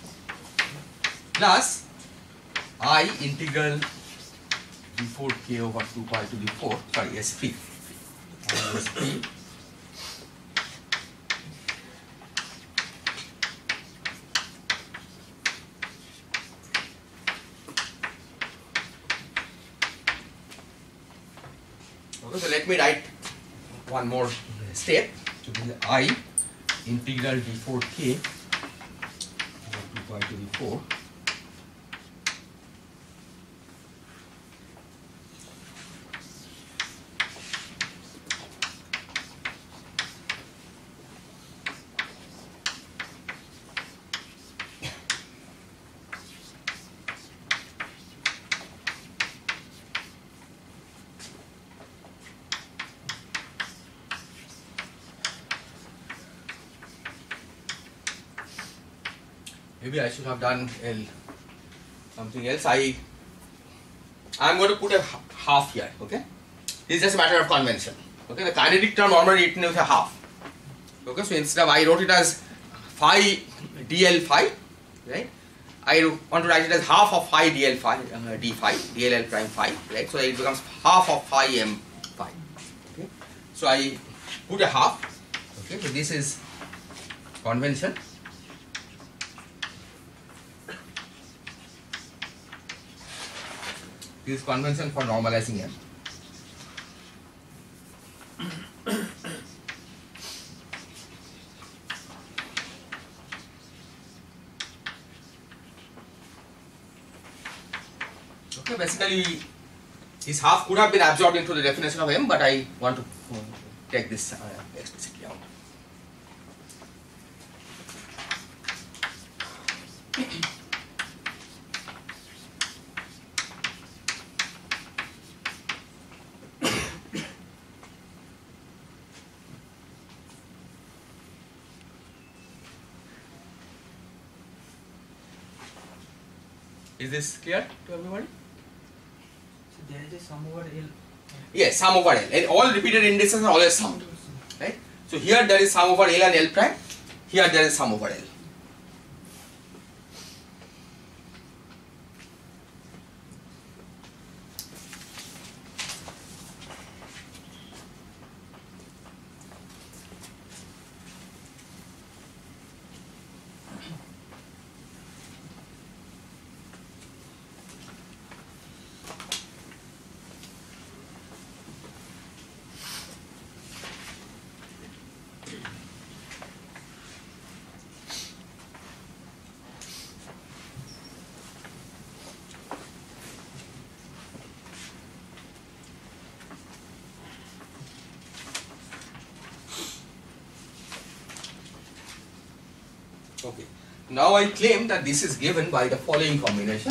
plus I integral d four k over two pi to the four, sorry, S P. S P Okay, so let me write one more step. So this is I integral d four k over two pi to the four maybe I should have done L something else. I I'm going to put a half here. Okay, this is just a matter of convention. Okay, the kinetic term normally written with a half. Okay, so instead of I wrote it as phi dl phi, right? I want to write it as half of phi dl phi uh, d phi dll prime phi, right? So it becomes half of phi m phi. Okay, so I put a half. Okay, so this is convention. This is convention for normalizing M. Okay, basically this half could have been absorbed into the definition of M, but I want to uh, take this uh, explicitly out. Is this clear to everybody? So there is a sum over L. Yes, sum over L. And all repeated indices are always summed. Right? So here there is sum over L and L prime. Here there is sum over L. Okay. Now I claim that this is given by the following combination.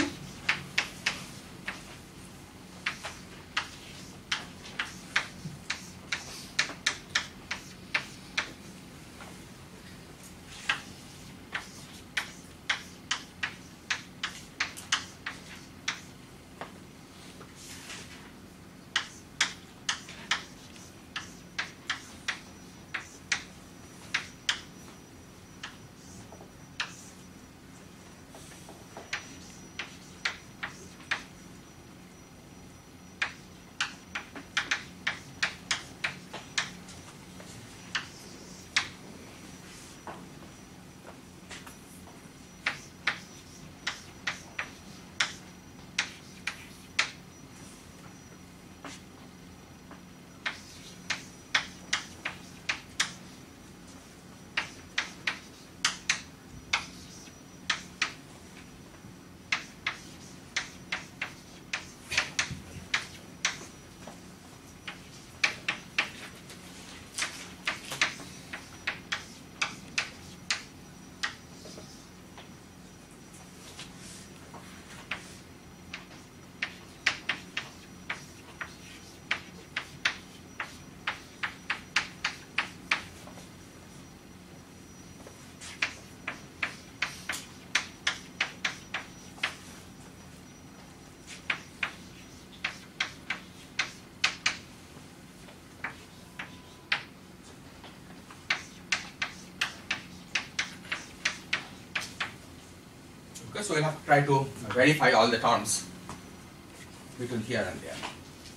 Okay, so we'll have to try to verify all the terms between here and there.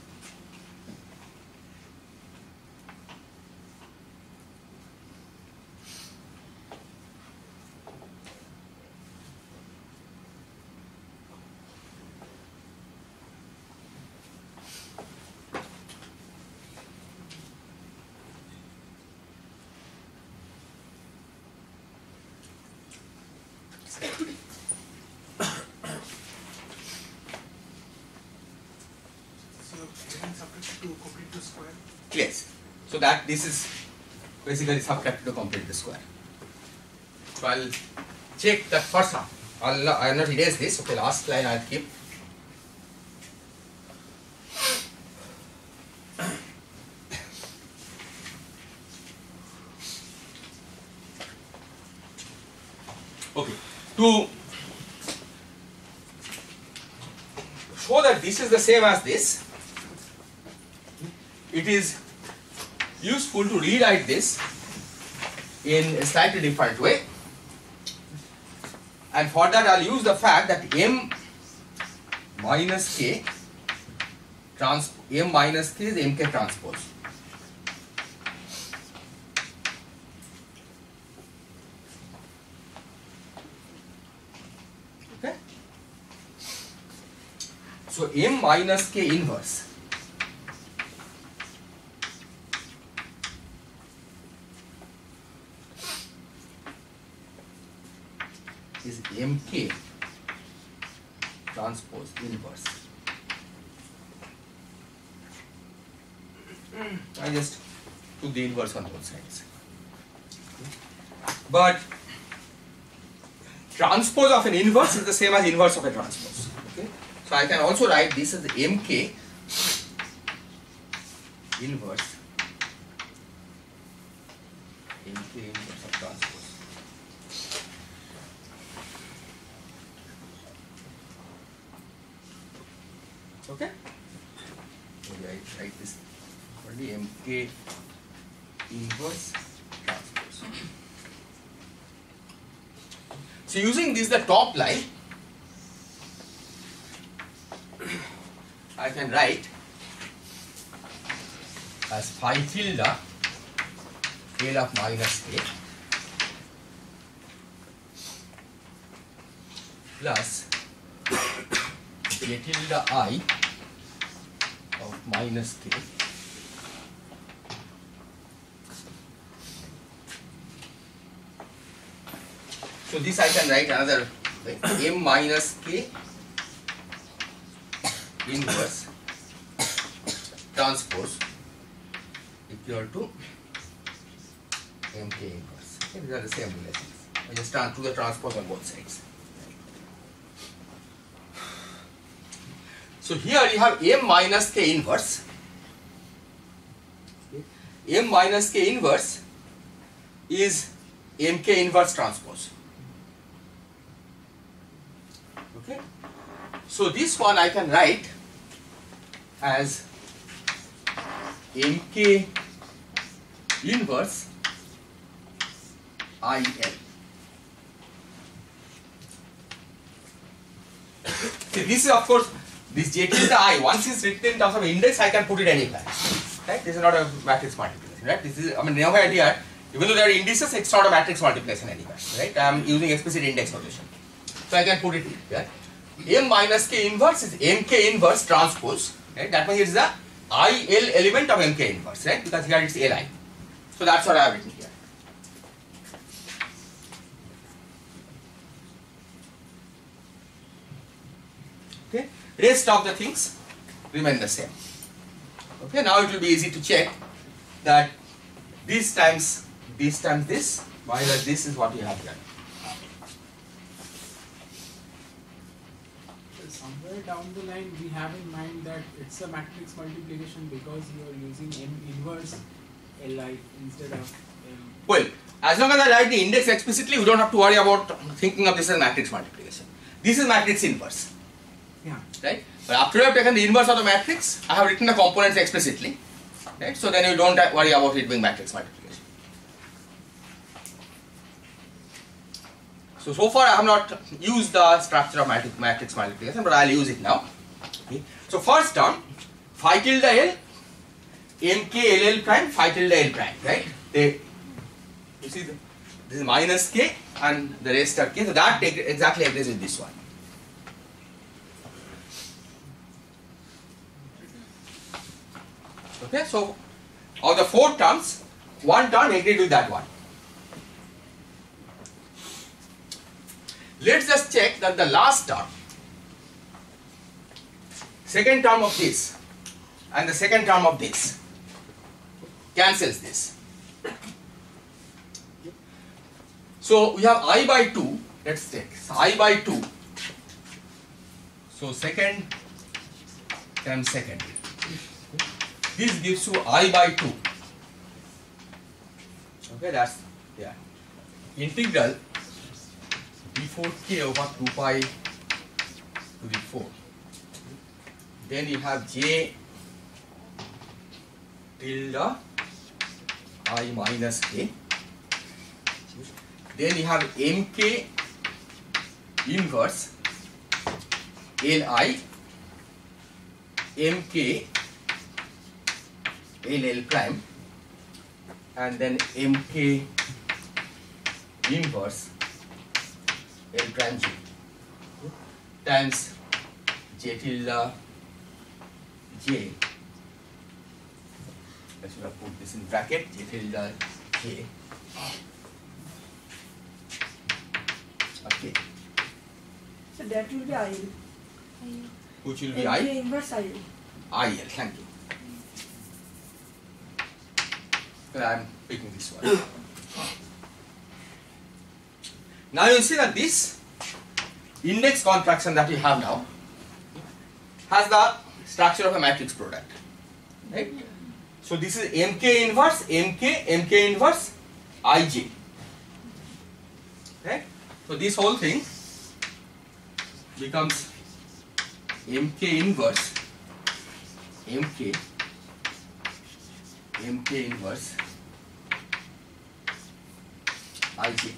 Yes. So that this is basically subtracted to complete the square. So I'll check that first half. I'll not, I'll not erase this. Okay, last line I'll keep. Okay. To show that this is the same as this, it is useful to rewrite this in a slightly different way, and for that I'll use the fact that m minus k trans m minus k is mk transpose. Okay, so m minus k inverse is mk transpose inverse. I just took the inverse on both sides. But transpose of an inverse is the same as inverse of a transpose. Okay, so I can also write this as mk inverse mk inverse of transpose. Okay, maybe I write this only mk inverse transpose. So using this the top line, I can write as phi tilde L of minus k plus j tilde I of minus k so this I can write another way, m minus k inverse transpose equal to mk inverse. Okay, these are the same relations. I just turn to the transpose on both sides. So here you have m minus k inverse. M minus k inverse is mk inverse transpose. Okay. So this one I can write as mk inverse I L. See, this is of course this j tilde I, once it's written in terms of index, I can put it anywhere. Right? This is not a matrix multiplication. Right? This is, I mean, nowhere here, even though there are indices, it's not a matrix multiplication anywhere. Right? I am using explicit index notation. So I can put it here. M minus k inverse is mk inverse transpose. Right? That means it's the I L element of mk inverse. Right? Because here it's Li. So that's what I have written here. Okay. Rest of the things remain the same. Okay, now it will be easy to check that this times this times this minus this is what you have here. Somewhere down the line we have in mind that it's a matrix multiplication because you are using m inverse Li instead of m. Well, as long as I write the index explicitly, we don't have to worry about thinking of this as matrix multiplication. This is matrix inverse. Yeah. Right? But after I have taken the inverse of the matrix, I have written the components explicitly. Right? So then you don't worry about it being matrix multiplication. So, so far I have not used the structure of matrix, matrix multiplication, but I will use it now. Okay. So, first term phi tilde L, M K L L prime, phi tilde L prime, right? They, you see, the, this is minus K and the rest are K, so that exactly agrees with this one. Okay, so of the four terms, one term agreed with that one. Let's just check that the last term, second term of this and the second term of this cancels this. So we have I by two, let's take so I by two. So second times second. This gives you I by two. Okay, that's yeah. Integral d four k over two pi to the four. Then you have j tilde I minus k. Then you have mk inverse li mk L prime, and then mk inverse L prime j times j tilde j. I should have put this in bracket, j tilde j. Okay. So that will be I L. Which will be M K I? inverse I L. I L, thank you. Well, I am picking this one. Now you see that this index contraction that we have now has the structure of a matrix product, right? So this is mk inverse mk mk inverse ij, right? So this whole thing becomes mk inverse mk mk inverse ij,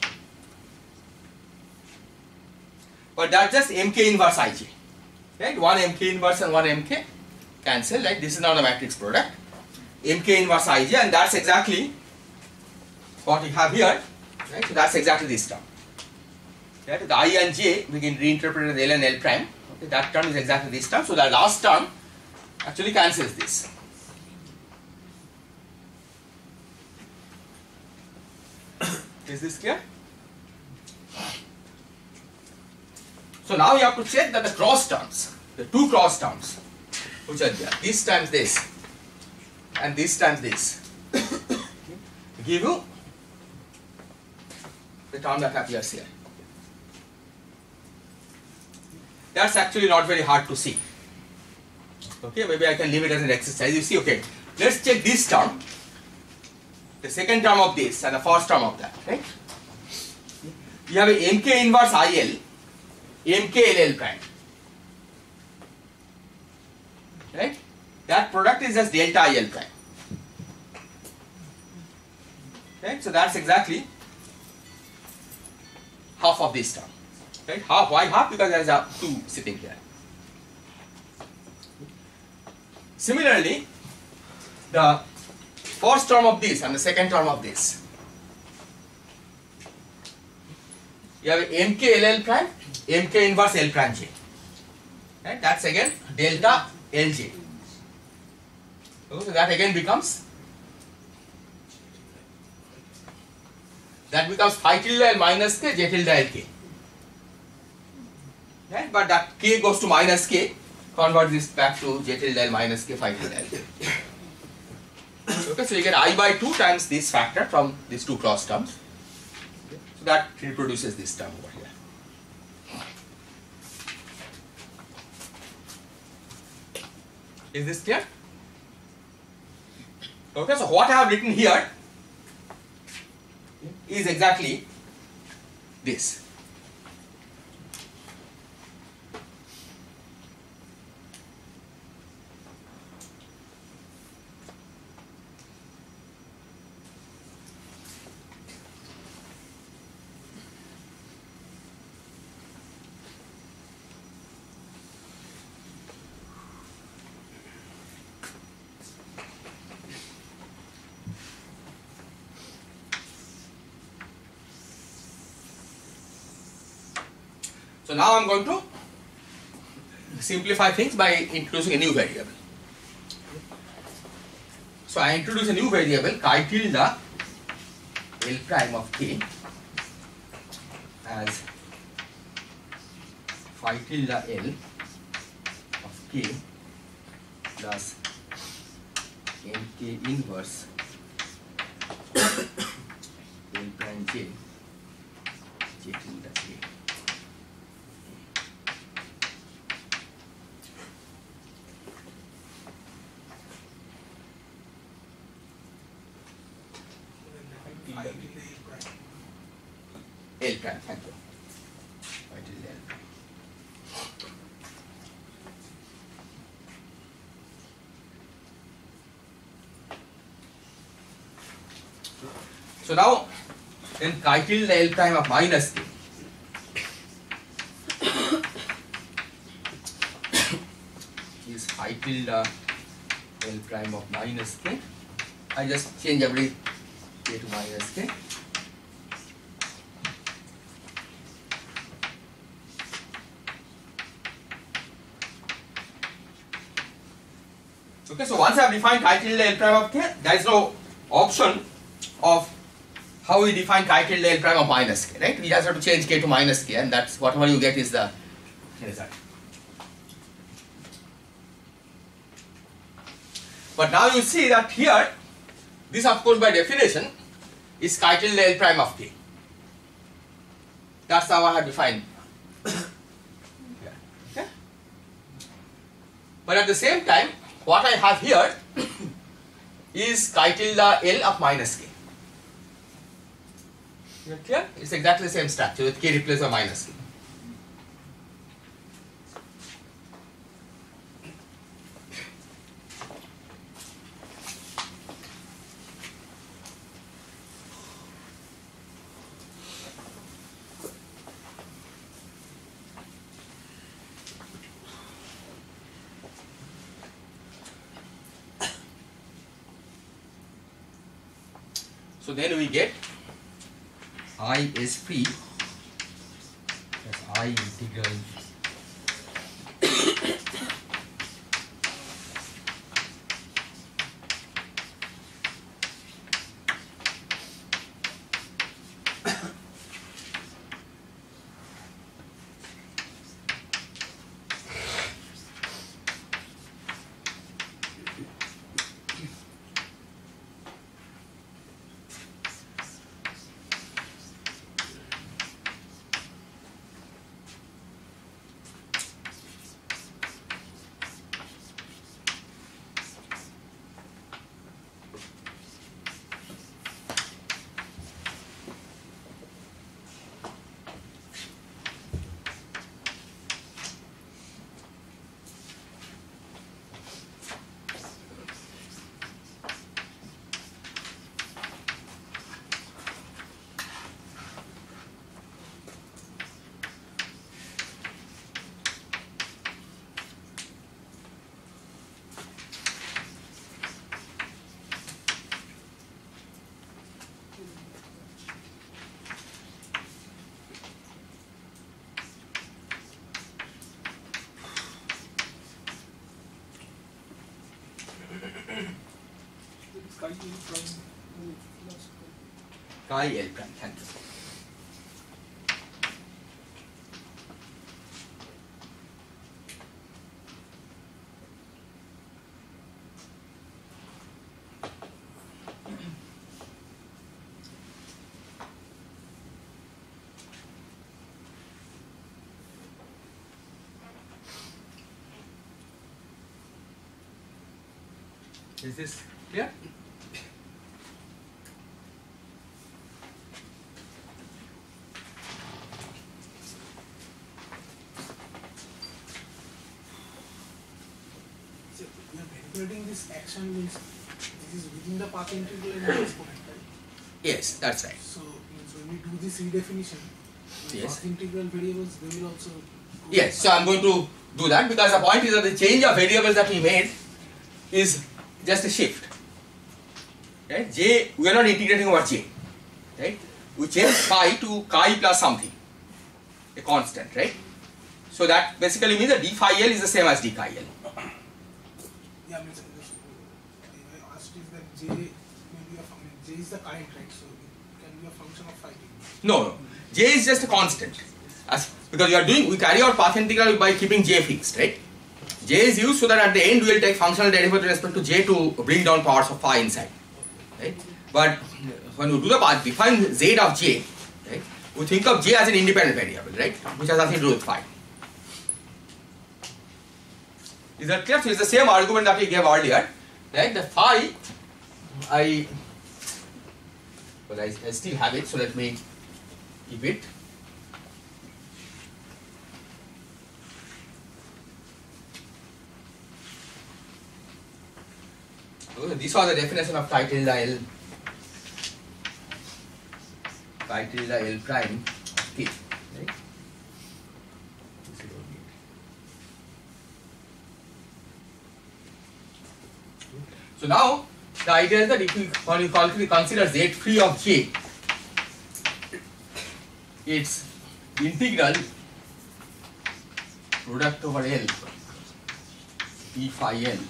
but that's just mk inverse ij, right? One mk inverse and one mk cancel, right? This is not a matrix product, mk inverse ij, and that's exactly what we have here, right? So that's exactly this term, right? The I and j we can reinterpret as L and L prime. Okay, that term is exactly this term, so the last term actually cancels this. Is this clear? So now you have to check that the cross terms, the two cross terms, which are there, this times this and this times this, give you the term that appears here. That's actually not very hard to see. Okay, maybe I can leave it as an exercise. You see, okay, let's check this term, the second term of this and the first term of that, right? You have a mk inverse I L, mk L L prime, right? That product is just delta I L prime, right? So that's exactly half of this term, right? Half, why half? Because there is a two sitting here. Similarly, the first term of this and the second term of this, you have mk L L prime, mk inverse L prime j, right? That's again delta Lj. So that again becomes, that becomes phi tilde L minus k, j tilde L k, right? But that k goes to minus k, convert this back to j tilde L minus k, phi tilde L k. Okay, so you get I by two times this factor from these two cross terms. So that reproduces this term over here. Is this clear? Okay, so what I have written here is exactly this. So now I'm going to simplify things by introducing a new variable. So I introduce a new variable chi tilde L prime of k as phi tilde L of k plus nk inverse L prime j j tilde k. L prime, thank you. Phi tilde L prime. So now, then chi tilde L prime of minus k is phi tilde L prime of minus k. I just change every k to minus k. Okay, so once I have defined chi tilde L prime of k, there is no option of how we define chi tilde L prime of minus k, right? We just have to change k to minus k, and that's whatever you get is the result. But now you see that here, this of course by definition is chi tilde L prime of k. That's how I have defined. Yeah. Okay? But at the same time, what I have here is chi tilde L of minus k. You are clear? It's exactly the same structure with k replaced by minus k. So then we get I is free as I integral chi L prime. Thank you. Is this clear? So we are manipulating this action means this is within the path integral and the exponent, right? Yes, that's right. So means when we do this redefinition, the Yes. path integral variables they will also. go Yes, so I'm going to do that because the point is that the change of variables that we made is just a shift. Right? J, we are not integrating over J. Right? We change phi to chi plus something, a constant, right? So that basically means that d phi L is the same as d chi L. Yeah, I mean, so just, uh, I asked is that J may be a function. J is the current, right? So it can be a function of phi t. No, no. J is just a constant. As, because you are doing, we carry out path integral by keeping J fixed, right? J is used so that at the end we will take functional derivative with respect to J to bring down powers of phi inside, right? But when we do the path, define Z of J, right? We think of J as an independent variable, right? Which has nothing to do with phi. Is that clear? So it's the same argument that we gave earlier, right? The phi, I, well, I, I still have it, so let me keep it. So this was the definition of phi tilde L, phi tilde L prime of K, right? So now the idea is that if we, when we consider Z free of J, its integral product over L d phi L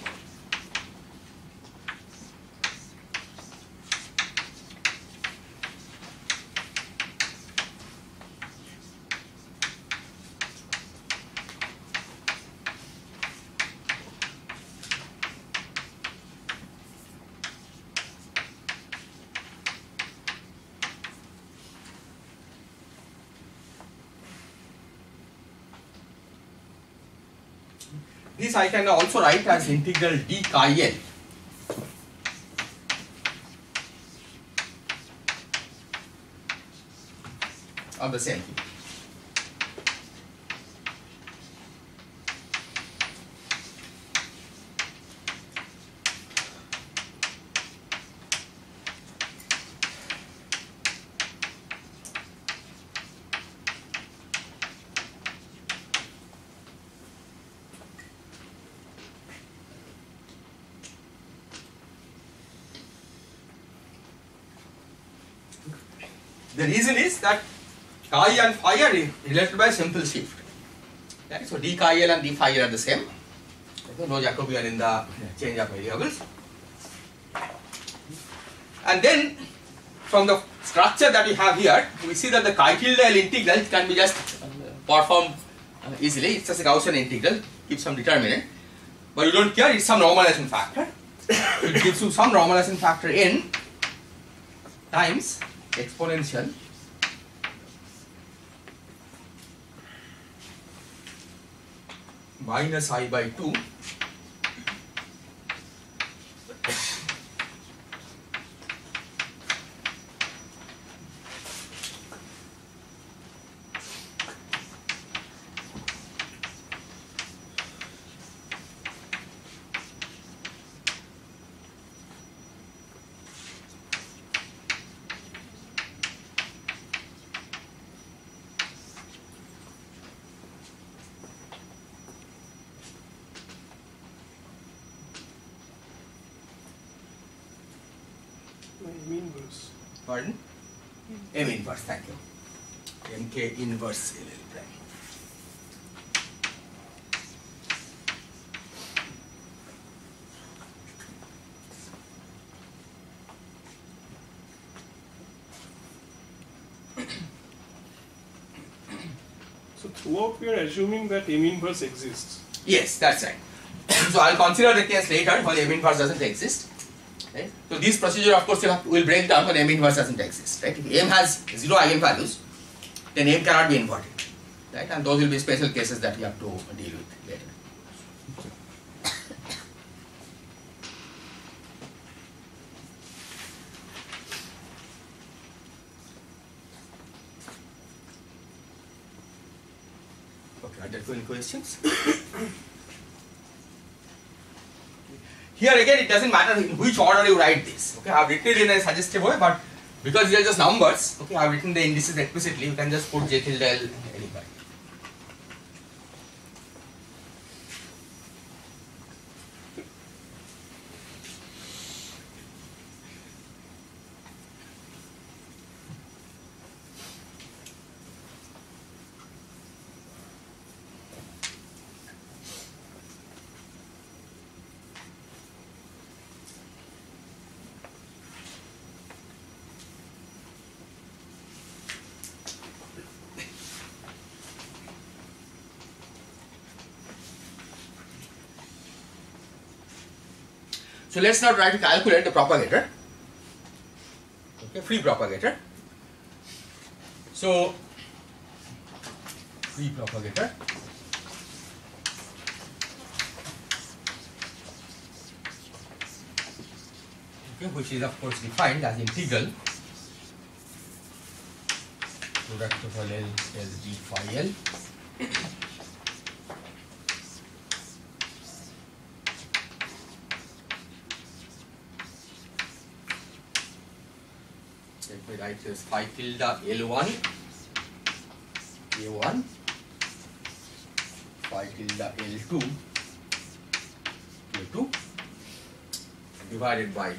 this I can also write as integral d chi L of the same thing. The reason is that chi and phi are related by a simple shift. Right? So d chi L and d phi L are the same. Okay, no Jacobian in the change of variables. And then from the structure that we have here, we see that the chi tilde L integral can be just performed easily. It's just a Gaussian integral, keep some determinant. But you don't care, it's some normalization factor. It gives you some normalization factor n times exponential minus I by two M inverse. Pardon? M inverse, thank you. M K inverse L L prime. So throughout we are assuming that M inverse exists. Yes, that's right. So I'll consider the case later when M inverse doesn't exist. Right? So this procedure, of course, will break down when M inverse doesn't exist. Right? If M has zero eigenvalues, then M cannot be inverted. Right? And those will be special cases that we have to deal with later. Okay, are there any questions? Here again, it doesn't matter in which order you write this. Okay, I have written it in a suggestive way, but because these are just numbers, okay, I have written the indices explicitly. You can just put J tilde L anywhere. So let's now try to calculate the propagator. Okay, free propagator. So free propagator. Okay, which is of course defined as integral product of L L d phi L let me write this phi tilde L one A one phi tilde L two A two divided by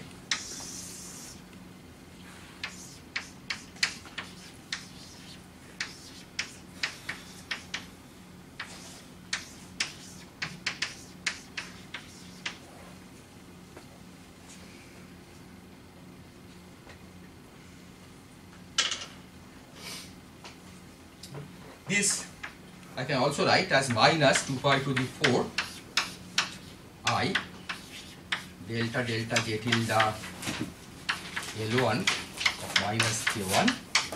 this I can also write as minus two pi to the four I delta delta j tilde L one of minus K one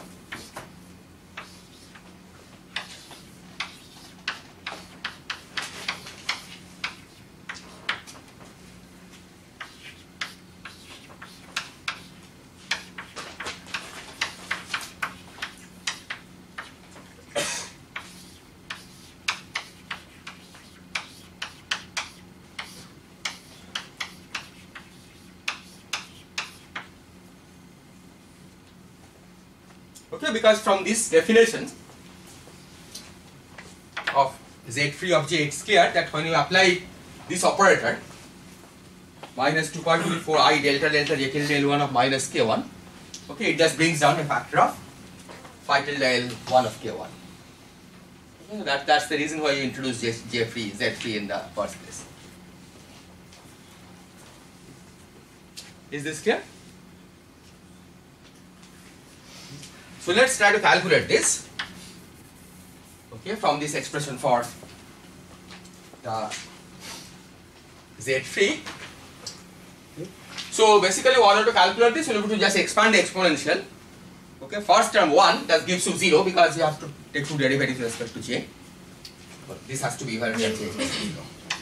Okay, because from this definition of Z free of J, it's clear that when you apply this operator minus two pi to the four I delta delta J tilde L one of minus K one, okay, it just brings down a factor of phi tilde L one of K one. Okay, that, that's the reason why you introduce J, J free, Z free in the first place. Is this clear? So let's try to calculate this, okay, from this expression for the Z free. So basically, in order to calculate this, you have to just expand the exponential. Okay, first term one, that gives you zero because you have to take two derivatives with respect to J. But this has to be where J is zero.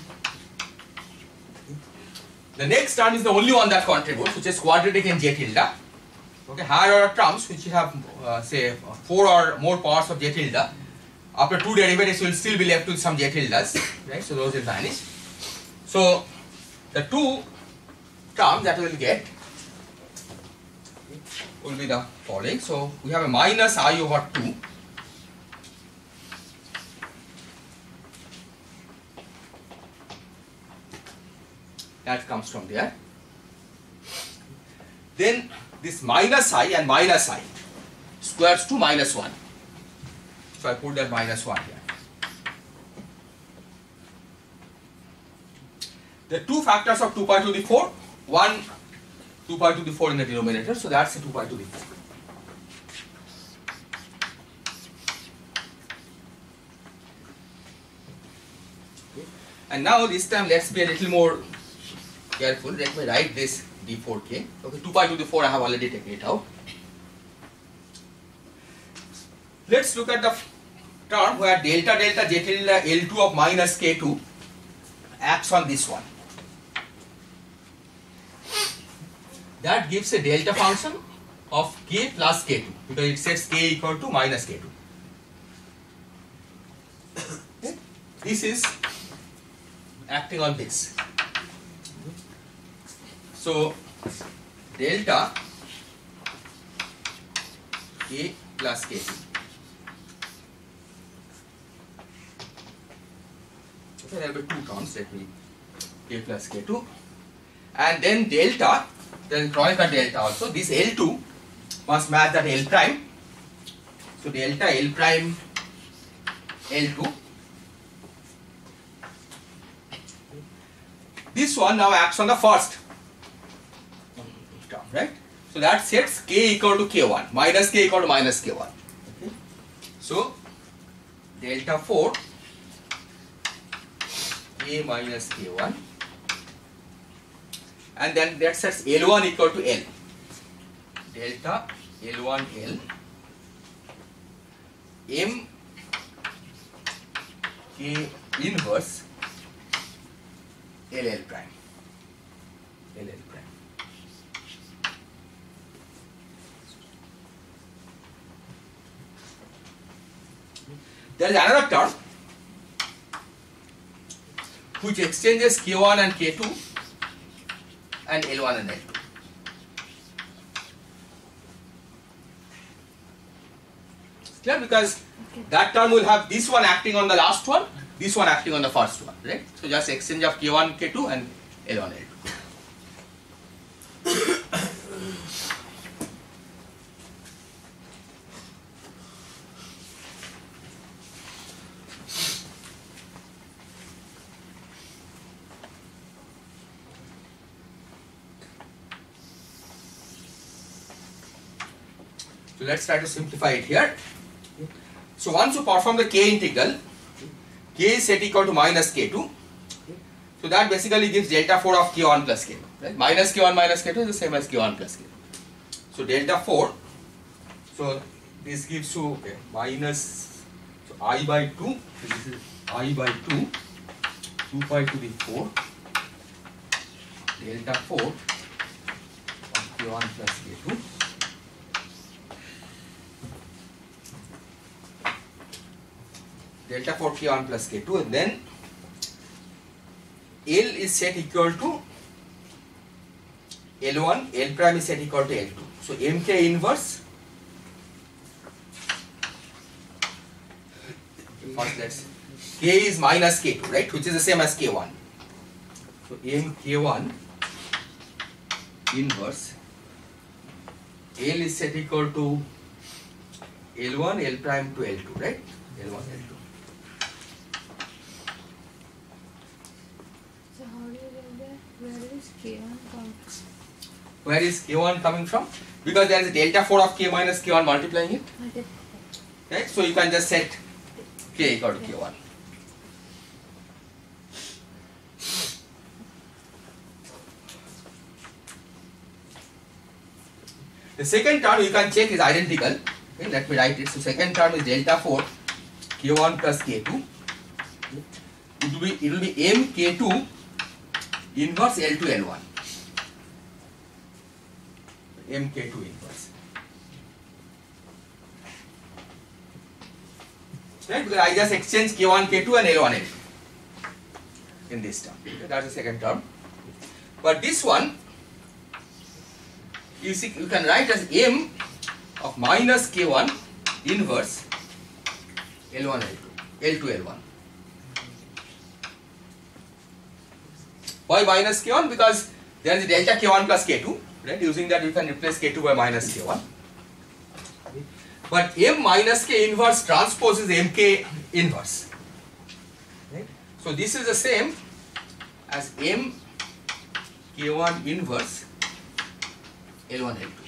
The next term is the only one that contributes, which is quadratic in J tilde. Okay, higher order terms which have uh, say four or more powers of J tilde, after two derivatives you will still be left with some J tildes, right? So those will vanish. So the two terms that we will get will be the following. So we have a minus I over two that comes from there. Then this minus I and minus I squares to minus one. So I put that minus one here. The two factors of two pi to the four, one two pi to the four in the denominator, so that's a two pi to the four. Okay. And now this time let's be a little more careful. Let me write this d four k. Okay, two pi to the four I have already taken it out. Let's look at the term where delta delta j tilde L two of minus K two acts on this one. That gives a delta function of K plus K two because it sets K equal to minus K two. Okay. This is acting on this. So delta K plus K two. Okay, there will be two terms. Let me K plus K two, and then delta. Then Kronecker delta also. This L two must match that L prime. So delta L prime L two. This one now acts on the first term, right? So that sets K equal to K one, minus K equal to minus K one. Okay. So delta four K minus K one and then that sets L one equal to L. Delta L one L M K inverse L L prime. L L prime. There is another term which exchanges K one and K two and L one and L two. Clear? Because that term will have this one acting on the last one, this one acting on the first one, right? So just exchange of K one, K two and L one, L two. So let's try to simplify it here. So once you perform the K integral, K is set equal to minus K two. So that basically gives delta four of K one plus K two. Right? Minus K one minus K two is the same as K one plus K two. So delta four. So this gives you okay, minus so I by two. So this is I by two. two pi to the four. Delta four of K one plus K two. Delta four K one plus K two, and then L is set equal to L one, L prime is set equal to L two. So M K inverse, first let's, K is minus K two, right, which is the same as K one. So M K one inverse, L is set equal to L one, L prime to L two, right, L one, L two. Where is K one coming from? Where is K one coming from? Because there is a delta four of K minus K one multiplying it. Right? So you can just set K equal to K one. The second term you can check is identical. Okay, let me write it. So second term is delta four K one plus K two. It will be it will be M K two inverse L two L one. M K two inverse. Right? Because I just exchange K one K two and L one L two in this term. Okay, that's the second term. But this one you see you can write as M of minus K one inverse L one L two. L two L one. Why minus K one? Because there is a delta K one plus K two, right? Using that we can replace K two by minus K one. But M minus K inverse transpose is M K inverse. Right? So this is the same as M K one inverse L one L two.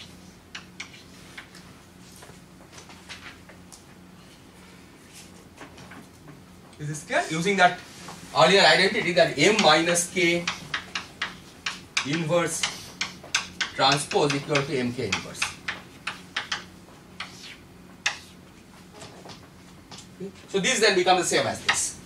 Is this clear? Using that earlier identity that M minus K inverse transpose equal to M K inverse. Okay. So these then become the same as this.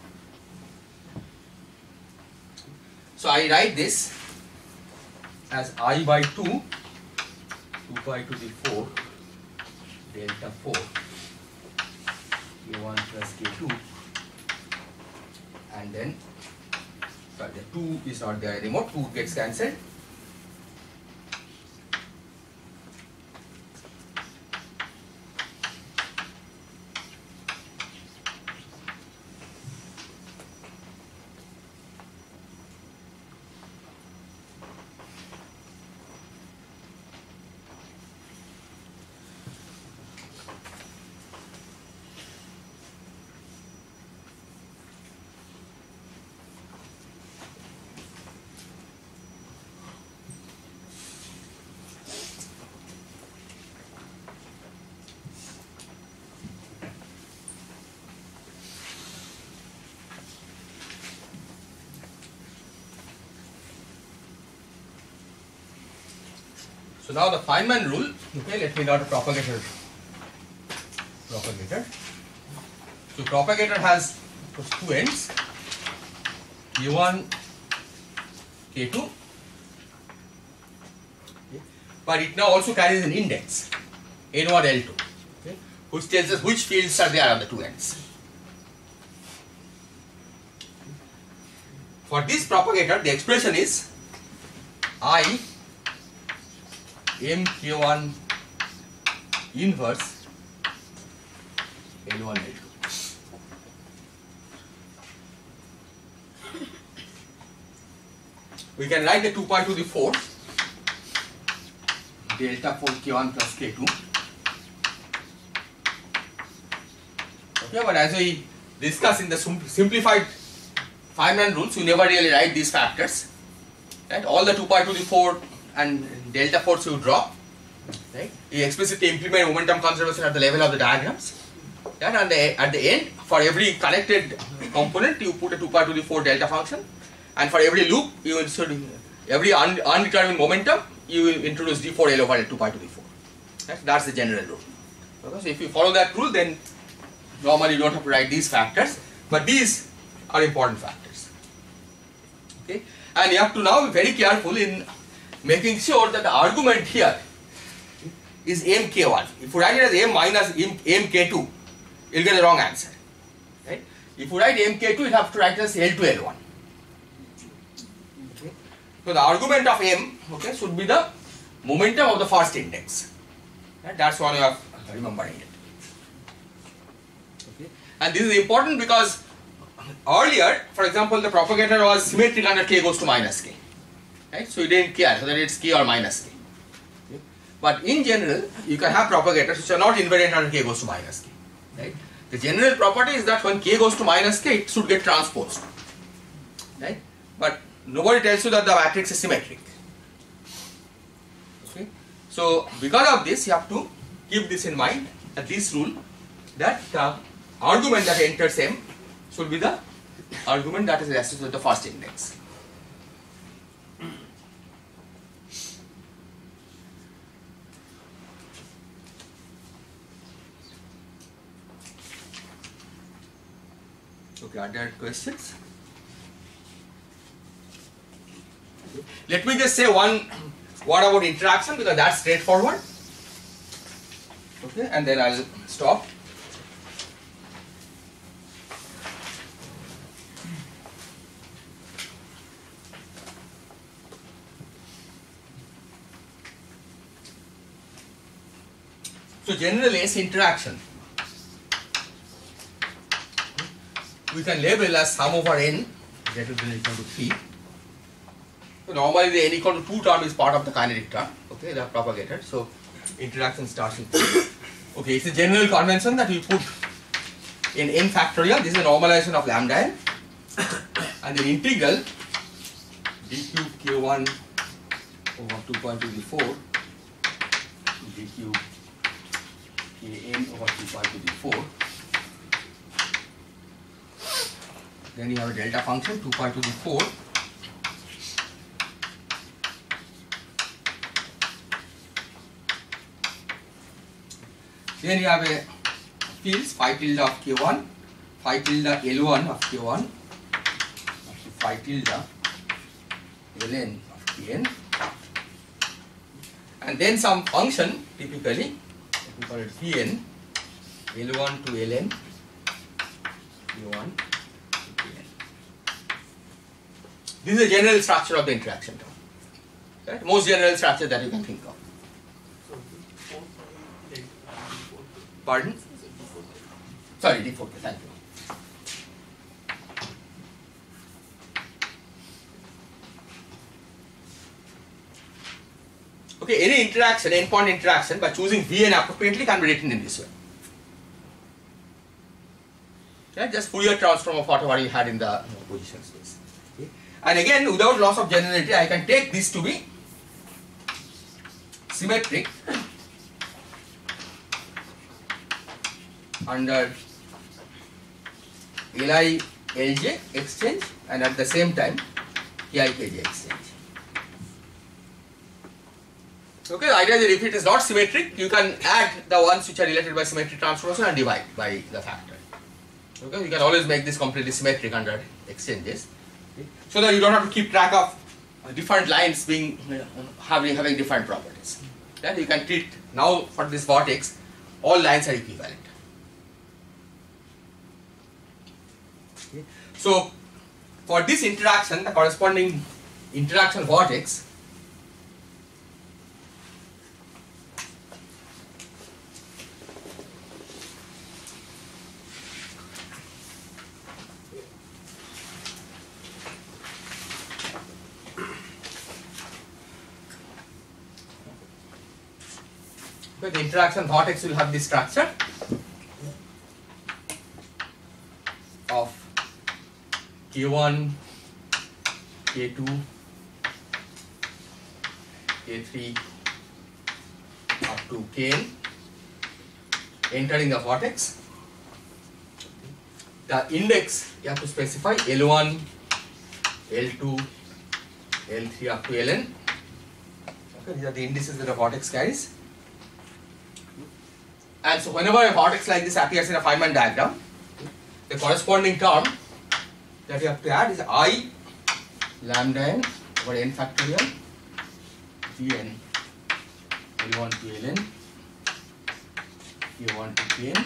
So I write this as I by two, two pi to the four, delta four, K one plus K two. And then, sorry, the two is not there anymore, two gets cancelled. So now the Feynman rule, okay, let me dot a propagator. Propagator. So propagator has two ends, K one, K two, okay, but it now also carries an index, N one, L two, okay, which tells us which fields are there on the two ends. For this propagator, the expression is I M K one inverse L one, L two. We can write the two pi to the four delta four K one plus K two. Okay, but as we discussed in the simplified Feynman rules, you never really write these factors. Right? All the two pi to the four and delta fours you drop. Right? You explicitly implement momentum conservation at the level of the diagrams. Right? And the, at the end, for every connected component, you put a two pi to the four delta function. And for every loop, you insert every un undetermined momentum, you will introduce d four L over two pi to the four. Right? That's the general rule. Okay? So if you follow that rule, then normally you don't have to write these factors, but these are important factors. Okay? And you have to now be very careful in making sure that the argument here is M K one. If you write it as M minus M K two, you'll get the wrong answer. Right? If you write M K two, you have to write it as L two L one. Okay? So the argument of M, okay, should be the momentum of the first index. Right? That's one way of remembering it. Okay? And this is important because earlier, for example, the propagator was symmetric under k goes to minus k. Right? So you didn't care whether it's k or minus k. Okay? But in general, you can have propagators which are not invariant under k goes to minus k. Right? The general property is that when k goes to minus k, it should get transposed. Right? But nobody tells you that the matrix is symmetric. Okay? So because of this, you have to keep this in mind, at this rule, that the argument that enters M should be the argument that is associated with the first index. Okay, are there questions? Let me just say one word about interaction because that's straightforward. Okay, and then I'll stop. So generally, S interaction we can label as sum over n greater than or equal to three. So normally the n equal to two term is part of the kinetic term, okay, the propagator. So interaction starts with three. Okay, it's a general convention that you put in n factorial. This is a normalization of lambda n, and then integral d cube k one over two pi to the four d cube k n over two pi to the four. Then you have a delta function two pi to the four. Then you have a fields phi tilde of k one, phi tilde L one of k one, phi tilde Ln of Kn, and then some function typically we call it Pn L one to Ln k one. This is the general structure of the interaction term. Right? Most general structure that you can think of. Pardon? Sorry, D four K, thank you. Okay, any interaction, endpoint interaction, by choosing Vn appropriately can be written in this way. Okay? Just Fourier transform of whatever you had in the position space. And again, without loss of generality, I can take this to be symmetric under Li Lj exchange and at the same time Ki Kj exchange. Okay, the idea is that if it is not symmetric, you can add the ones which are related by symmetric transformation and divide by the factor. Okay, you can always make this completely symmetric under exchanges, okay, so that you don't have to keep track of different lines being uh, having having different properties. Then you can treat now for this vortex, all lines are equivalent. Okay. So for this interaction, the corresponding interaction vortex the interaction vortex will have this structure of K one, K two, K three up to Kn entering the vortex. The index you have to specify L one, L two, L three up to Ln. Okay, these are the indices that the vortex carries. And so whenever a vortex like this appears in a Feynman diagram, the corresponding term that you have to add is I lambda n over n factorial Gn L one to Ln K one to Kn.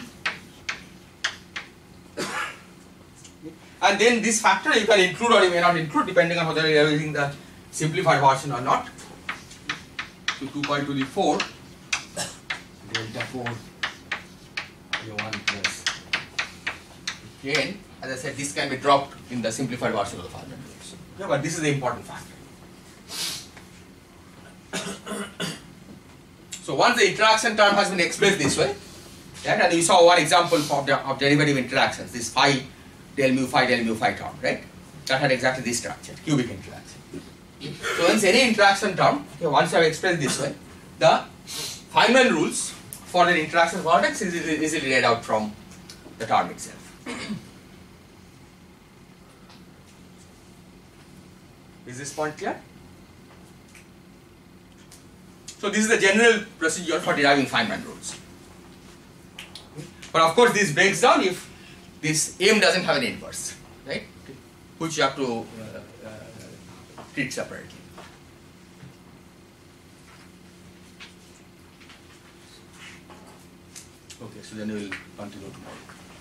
And then this factor you can include or you may not include depending on whether you are using the simplified version or not. So two pi to the four delta four K one plus Kn. As I said, this can be dropped in the simplified version of the Feynman rules. Yeah, but this is the important factor. So once the interaction term has been expressed this way, right, and you saw one example of, the, of derivative interactions, this phi del mu phi del mu phi term, right? That had exactly this structure, cubic interaction. So once any interaction term, okay, once you have expressed this way, the Feynman rules for the interaction vortex is easily, easily read out from the term itself. Is this point clear? So this is the general procedure for deriving Feynman rules. But of course this breaks down if this M doesn't have an inverse, right? Which you have to uh, uh, treat separately. Okay, so then we will continue tomorrow.